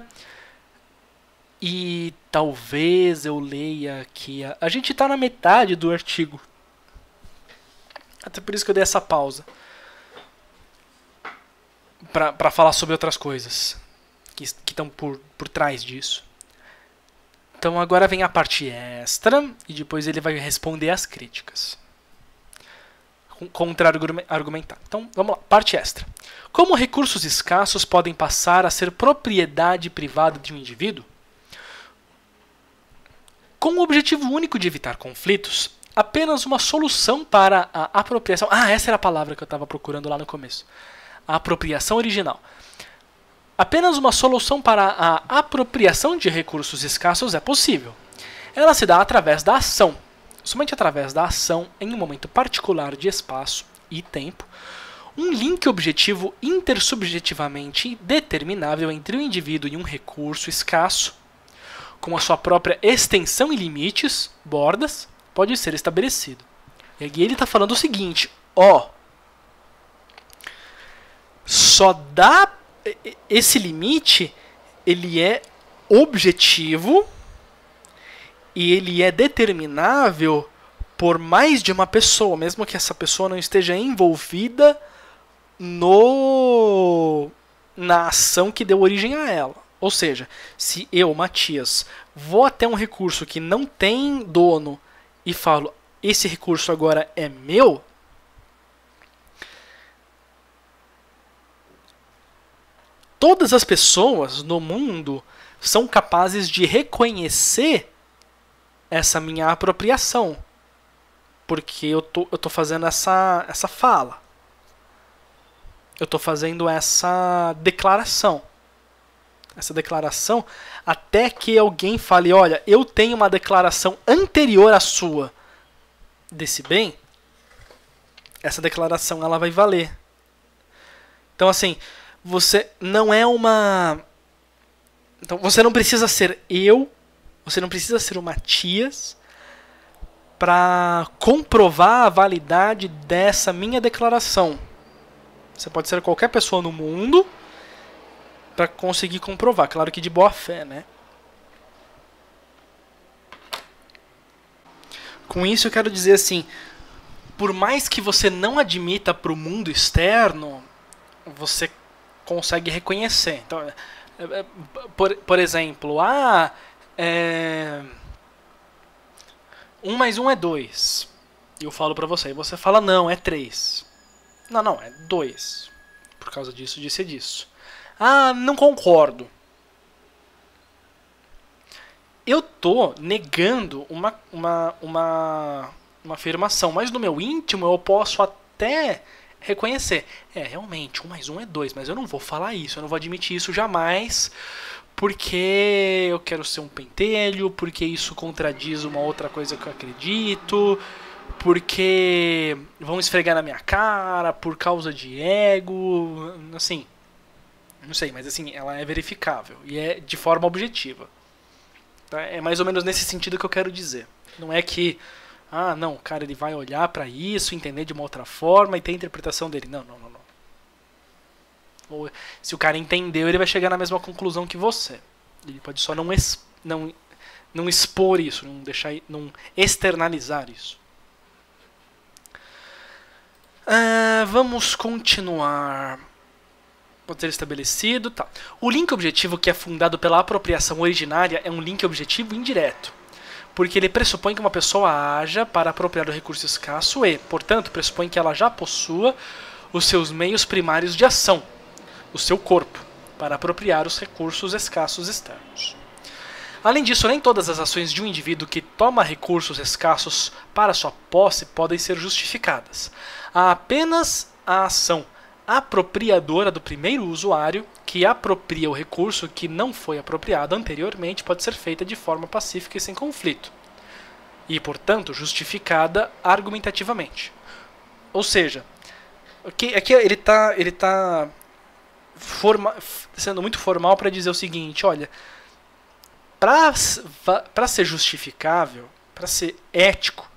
E talvez eu leia aqui. A, a gente está na metade do artigo. Até por isso que eu dei essa pausa. Para falar sobre outras coisas que estão por, por trás disso. Então agora vem a parte extra. E depois ele vai responder as críticas. Contra-argumentar. Então vamos lá. Parte extra. Como recursos escassos podem passar a ser propriedade privada de um indivíduo? Com o objetivo único de evitar conflitos, apenas uma solução para a apropriação... Ah, essa era a palavra que eu estava procurando lá no começo. A apropriação original. Apenas uma solução para a apropriação de recursos escassos é possível. Ela se dá através da ação. Somente através da ação, em um momento particular de espaço e tempo, um link objetivo intersubjetivamente determinável entre o indivíduo e um recurso escasso, com a sua própria extensão e limites, bordas, pode ser estabelecido. E aqui ele está falando o seguinte, ó, só dá esse limite, ele é objetivo e ele é determinável por mais de uma pessoa, mesmo que essa pessoa não esteja envolvida no na ação que deu origem a ela. Ou seja, se eu, Matias, vou até um recurso que não tem dono e falo, esse recurso agora é meu, todas as pessoas no mundo são capazes de reconhecer essa minha apropriação. Porque eu tô, eu tô fazendo essa, essa fala. Eu tô fazendo essa declaração. Essa declaração, até que alguém fale, olha, eu tenho uma declaração anterior à sua desse bem, essa declaração ela vai valer. Então, assim, você não é uma... Então, você não precisa ser eu, você não precisa ser o Matias para comprovar a validade dessa minha declaração. Você pode ser qualquer pessoa no mundo para conseguir comprovar, claro que de boa fé, né? Com isso eu quero dizer assim, por mais que você não admita para o mundo externo, você consegue reconhecer. Então, por, por exemplo, ah, é, um mais um é dois. E eu falo para você, e você fala, não, é três. Não, não, é dois. Por causa disso, disso e disso. Ah, não concordo. Eu tô negando uma, uma, uma, uma afirmação, mas no meu íntimo eu posso até reconhecer. É, realmente, um mais um é dois, mas eu não vou falar isso, eu não vou admitir isso jamais, porque eu quero ser um pentelho, porque isso contradiz uma outra coisa que eu acredito, porque vão esfregar na minha cara, por causa de ego, assim... Não sei, mas assim, ela é verificável e é de forma objetiva. Tá? É mais ou menos nesse sentido que eu quero dizer. Não é que, ah, não, o cara ele vai olhar para isso, entender de uma outra forma e ter a interpretação dele. Não, não, não, não. Ou, se o cara entendeu, ele vai chegar na mesma conclusão que você. Ele pode só não, es, não, não expor isso, não, deixar, não externalizar isso. Ah, vamos continuar... Pode ser estabelecido, tá. O link objetivo que é fundado pela apropriação originária é um link objetivo indireto, porque ele pressupõe que uma pessoa haja para apropriar o recurso escasso e, portanto, pressupõe que ela já possua os seus meios primários de ação, o seu corpo, para apropriar os recursos escassos externos. Além disso, nem todas as ações de um indivíduo que toma recursos escassos para sua posse podem ser justificadas. Há apenas a ação apropriadora do primeiro usuário, que apropria o recurso que não foi apropriado anteriormente, pode ser feita de forma pacífica e sem conflito, e, portanto, justificada argumentativamente. Ou seja, aqui, aqui ele está ele tá forma, sendo muito formal para dizer o seguinte: olha, para ser justificável, para ser ético,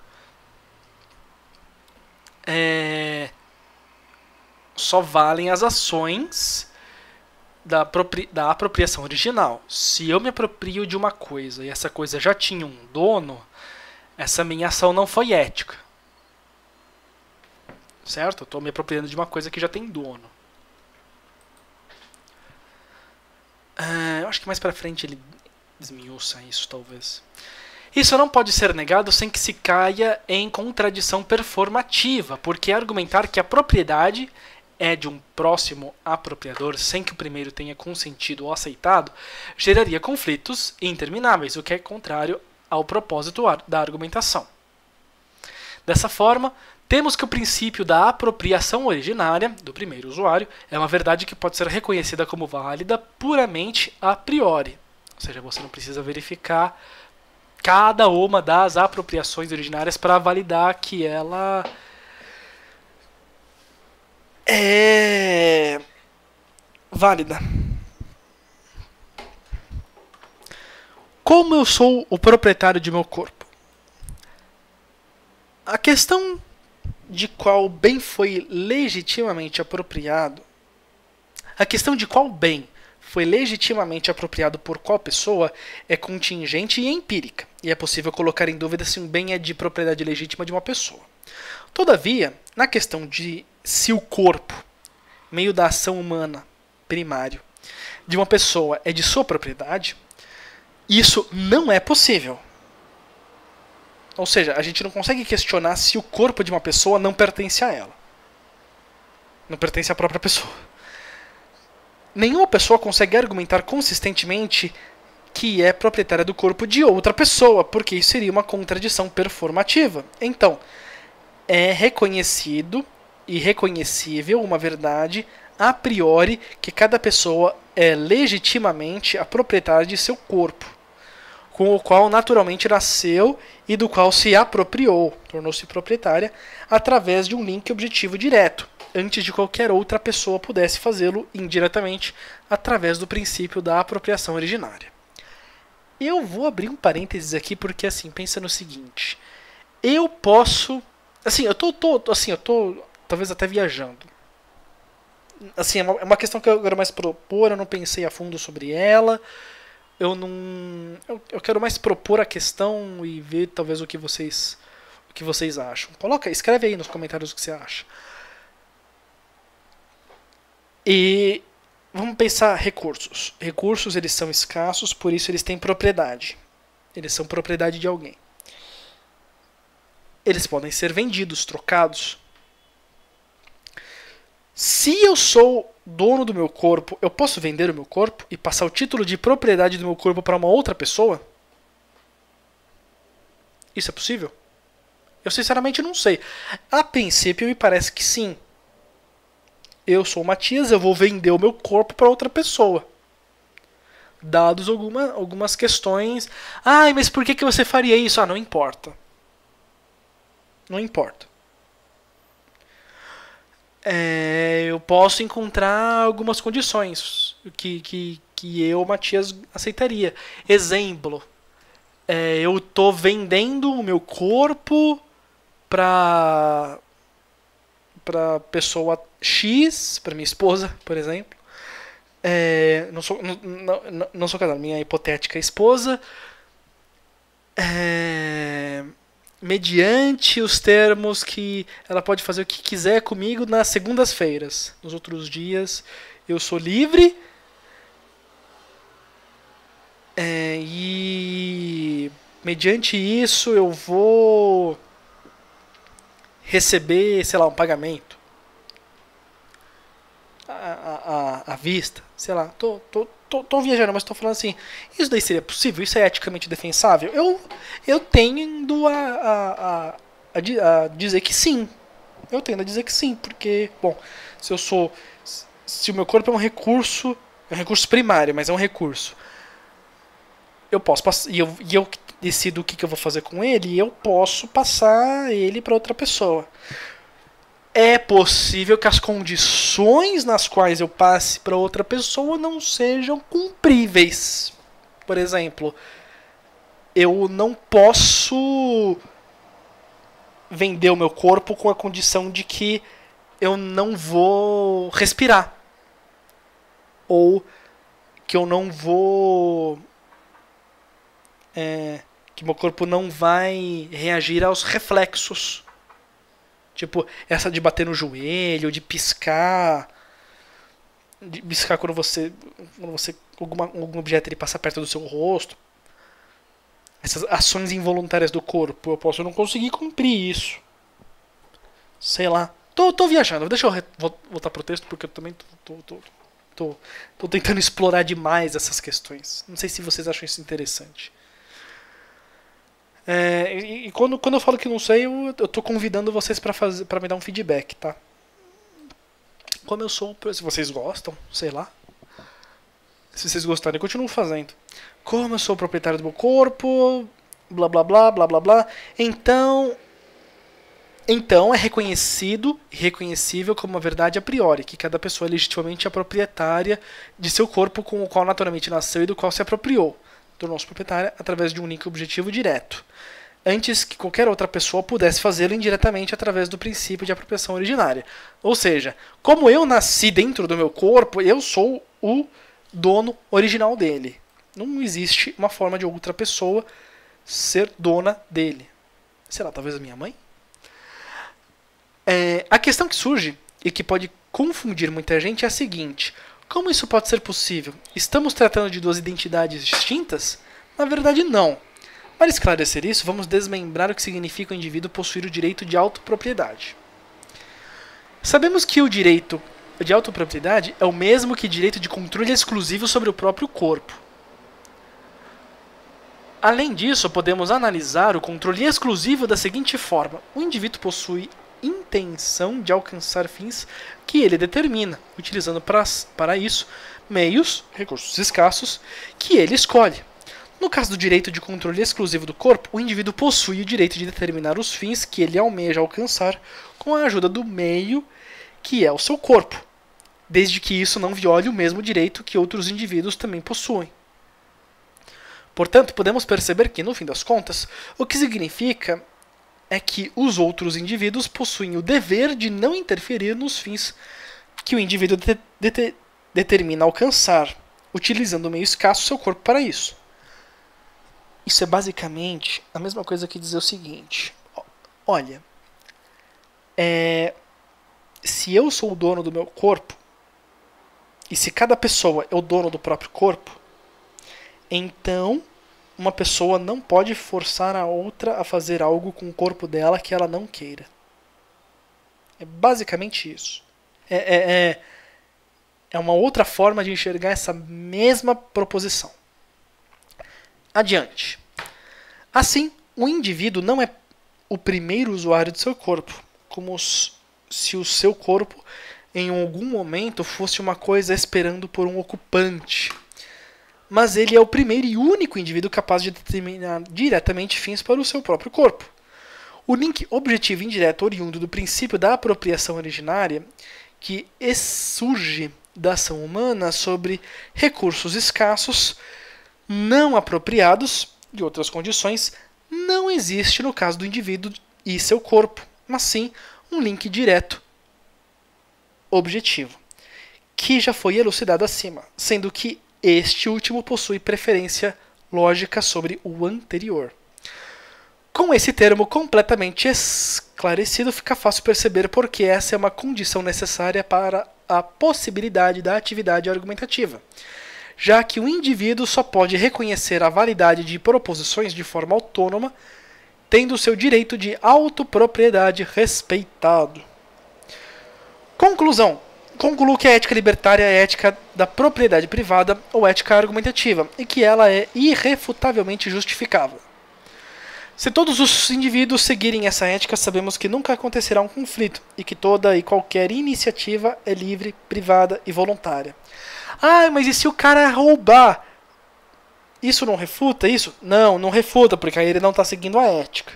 é, só valem as ações da, apropri, da apropriação original. Se eu me aproprio de uma coisa e essa coisa já tinha um dono, essa minha ação não foi ética. Certo? Eu estou me apropriando de uma coisa que já tem dono. Uh, eu acho que mais pra frente ele desmiuça isso, talvez. Isso não pode ser negado sem que se caia em contradição performativa, porque argumentar que a propriedade é de um próximo apropriador sem que o primeiro tenha consentido ou aceitado geraria conflitos intermináveis, o que é contrário ao propósito da argumentação. Dessa forma, temos que o princípio da apropriação originária do primeiro usuário é uma verdade que pode ser reconhecida como válida puramente a priori. Ou seja, você não precisa verificar cada uma das apropriações originárias para validar que ela é válida. Como eu sou o proprietário de meu corpo? A questão de qual bem foi legitimamente apropriado, a questão de qual bem foi legitimamente apropriado por qual pessoa é contingente e empírica, e é possível colocar em dúvida se um bem é de propriedade legítima de uma pessoa. Todavia, na questão de se o corpo, meio da ação humana primário, de uma pessoa é de sua propriedade, isso não é possível. Ou seja, a gente não consegue questionar se o corpo de uma pessoa não pertence a ela. Não pertence à própria pessoa. Nenhuma pessoa consegue argumentar consistentemente que é proprietária do corpo de outra pessoa, porque isso seria uma contradição performativa. Então, é reconhecido e reconhecível uma verdade a priori que cada pessoa é legitimamente a proprietária de seu corpo, com o qual naturalmente nasceu e do qual se apropriou, tornou-se proprietária, através de um link objetivo direto, antes de qualquer outra pessoa pudesse fazê-lo indiretamente, através do princípio da apropriação originária. Eu vou abrir um parênteses aqui porque, assim, pensa no seguinte: eu posso, assim, eu tô, tô assim, eu tô talvez até viajando. Assim, é uma, é uma questão que eu quero mais propor, eu não pensei a fundo sobre ela. Eu não, eu, eu quero mais propor a questão e ver talvez o que vocês, o que vocês acham. Coloca, escreve aí nos comentários o que você acha. E vamos pensar recursos. Recursos, eles são escassos, por isso eles têm propriedade. Eles são propriedade de alguém. Eles podem ser vendidos, trocados. Se eu sou dono do meu corpo, eu posso vender o meu corpo e passar o título de propriedade do meu corpo para uma outra pessoa? Isso é possível? Eu sinceramente não sei. A princípio me parece que sim. Eu sou o Matias, eu vou vender o meu corpo para outra pessoa. Dados alguma, algumas questões. Ah, mas por que, que você faria isso? Ah, não importa. Não importa. É, eu posso encontrar algumas condições que, que, que eu, Matias, aceitaria. Exemplo, é, eu estou vendendo o meu corpo para para pessoa X, para minha esposa, por exemplo. É, não, sou, não, não, não sou casado, minha hipotética esposa. É, mediante os termos que ela pode fazer o que quiser comigo nas segundas-feiras. Nos outros dias eu sou livre. É, e mediante isso eu vou receber, sei lá, um pagamento. A, a, à vista, sei lá, tô, tô, tô, tô viajando, mas tô falando assim, isso daí seria possível? Isso é eticamente defensável? Eu, eu tendo a, a, a, a, a dizer que sim. Eu tendo a dizer que sim, porque, bom, se eu sou... Se o meu corpo é um recurso, é um recurso primário, mas é um recurso, eu posso passar, e eu, e eu decido o que, que eu vou fazer com ele, e eu posso passar ele para outra pessoa. É possível que as condições nas quais eu passe para outra pessoa não sejam cumpríveis. Por exemplo, eu não posso vender o meu corpo com a condição de que eu não vou respirar. Ou que eu não vou... É, que meu corpo não vai reagir aos reflexos. Tipo, essa de bater no joelho, de piscar. De piscar quando você. Quando você. Alguma, algum objeto ele passa perto do seu rosto. Essas ações involuntárias do corpo. Eu posso não conseguir cumprir isso. Sei lá. Tô, tô viajando. Deixa eu re, voltar pro texto, porque eu também tô, tô, tô, tô, tô tentando explorar demais essas questões. Não sei se vocês acham isso interessante. É, e, e quando, quando eu falo que não sei, eu, eu tô convidando vocês pra, fazer, pra me dar um feedback, tá? Como eu sou, se vocês gostam, sei lá. Se vocês gostarem, eu continuo fazendo. Como eu sou o proprietário do meu corpo, blá blá blá, blá blá blá. Então, então é reconhecido e reconhecível como uma verdade a priori, que cada pessoa é legitimamente a proprietária de seu corpo com o qual naturalmente nasceu e do qual se apropriou. Tornou-se proprietária através de um único objetivo direto, antes que qualquer outra pessoa pudesse fazê-lo indiretamente através do princípio de apropriação originária. Ou seja, como eu nasci dentro do meu corpo, eu sou o dono original dele. Não existe uma forma de outra pessoa ser dona dele. Sei lá, talvez a minha mãe? É, a questão que surge, e que pode confundir muita gente, é a seguinte... Como isso pode ser possível? Estamos tratando de duas identidades distintas? Na verdade, não. Para esclarecer isso, vamos desmembrar o que significa o indivíduo possuir o direito de autopropriedade. Sabemos que o direito de autopropriedade é o mesmo que direito de controle exclusivo sobre o próprio corpo. Além disso, podemos analisar o controle exclusivo da seguinte forma. O indivíduo possui intenção de alcançar fins que ele determina, utilizando pra, para isso meios, recursos escassos, que ele escolhe. No caso do direito de controle exclusivo do corpo, o indivíduo possui o direito de determinar os fins que ele almeja alcançar com a ajuda do meio que é o seu corpo, desde que isso não viole o mesmo direito que outros indivíduos também possuem. Portanto, podemos perceber que, no fim das contas, o que significa é que os outros indivíduos possuem o dever de não interferir nos fins que o indivíduo de de determina alcançar, utilizando o meio escasso seu corpo para isso. Isso é basicamente a mesma coisa que dizer o seguinte: olha, é, se eu sou o dono do meu corpo, e se cada pessoa é o dono do próprio corpo, então uma pessoa não pode forçar a outra a fazer algo com o corpo dela que ela não queira. É basicamente isso. É, é, é, é uma outra forma de enxergar essa mesma proposição. Adiante. Assim, o indivíduo não é o primeiro usuário do seu corpo, como se o seu corpo em algum momento fosse uma coisa esperando por um ocupante. Mas ele é o primeiro e único indivíduo capaz de determinar diretamente fins para o seu próprio corpo. O link objetivo e indireto oriundo do princípio da apropriação originária, que surge da ação humana sobre recursos escassos, não apropriados, de outras condições, não existe no caso do indivíduo e seu corpo, mas sim um link direto objetivo, que já foi elucidado acima, sendo que este último possui preferência lógica sobre o anterior. Com esse termo completamente esclarecido, fica fácil perceber por que essa é uma condição necessária para a possibilidade da atividade argumentativa, já que o indivíduo só pode reconhecer a validade de proposições de forma autônoma, tendo seu direito de autopropriedade respeitado. Conclusão. Concluo que a ética libertária é a ética da propriedade privada ou ética argumentativa, e que ela é irrefutavelmente justificável. Se todos os indivíduos seguirem essa ética, sabemos que nunca acontecerá um conflito, e que toda e qualquer iniciativa é livre, privada e voluntária. Ah, mas e se o cara roubar? Isso não refuta isso? Não, não refuta, porque aí ele não está seguindo a ética.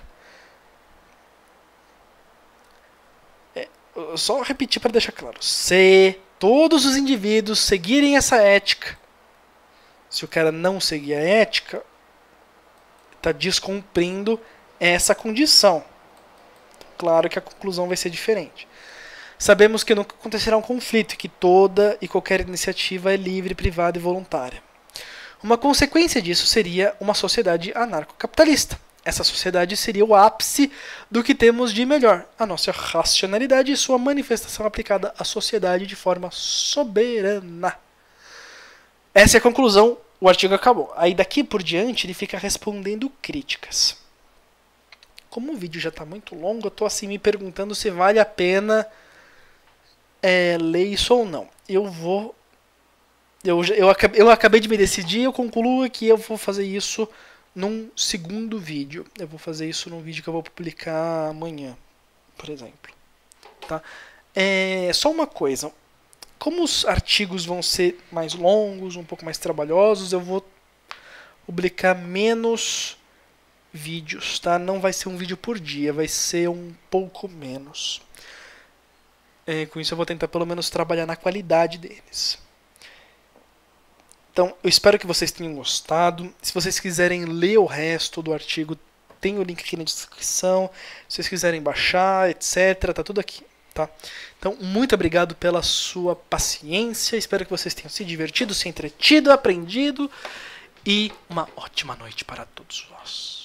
É, só repetir para deixar claro. Se todos os indivíduos seguirem essa ética, se o cara não seguir a ética, está descumprindo essa condição. Claro que a conclusão vai ser diferente. Sabemos que nunca acontecerá um conflito, que toda e qualquer iniciativa é livre, privada e voluntária. Uma consequência disso seria uma sociedade anarcocapitalista. Essa sociedade seria o ápice do que temos de melhor, a nossa racionalidade e sua manifestação aplicada à sociedade de forma soberana. Essa é a conclusão, o artigo acabou. Aí daqui por diante ele fica respondendo críticas. Como o vídeo já está muito longo, eu estou assim me perguntando se vale a pena é, ler isso ou não. Eu vou... Eu, eu, acabei, eu acabei de me decidir, eu concluo que eu vou fazer isso num segundo vídeo. Eu vou fazer isso num vídeo que eu vou publicar amanhã, por exemplo. Tá? É, só uma coisa. Como os artigos vão ser mais longos, um pouco mais trabalhosos, eu vou publicar menos vídeos. Tá? Não vai ser um vídeo por dia, vai ser um pouco menos. É, com isso eu vou tentar pelo menos trabalhar na qualidade deles. Então, eu espero que vocês tenham gostado. Se vocês quiserem ler o resto do artigo, tem o link aqui na descrição. Se vocês quiserem baixar, etcétera, tá tudo aqui, tá? Então, muito obrigado pela sua paciência. Espero que vocês tenham se divertido, se entretido, aprendido. E uma ótima noite para todos nós.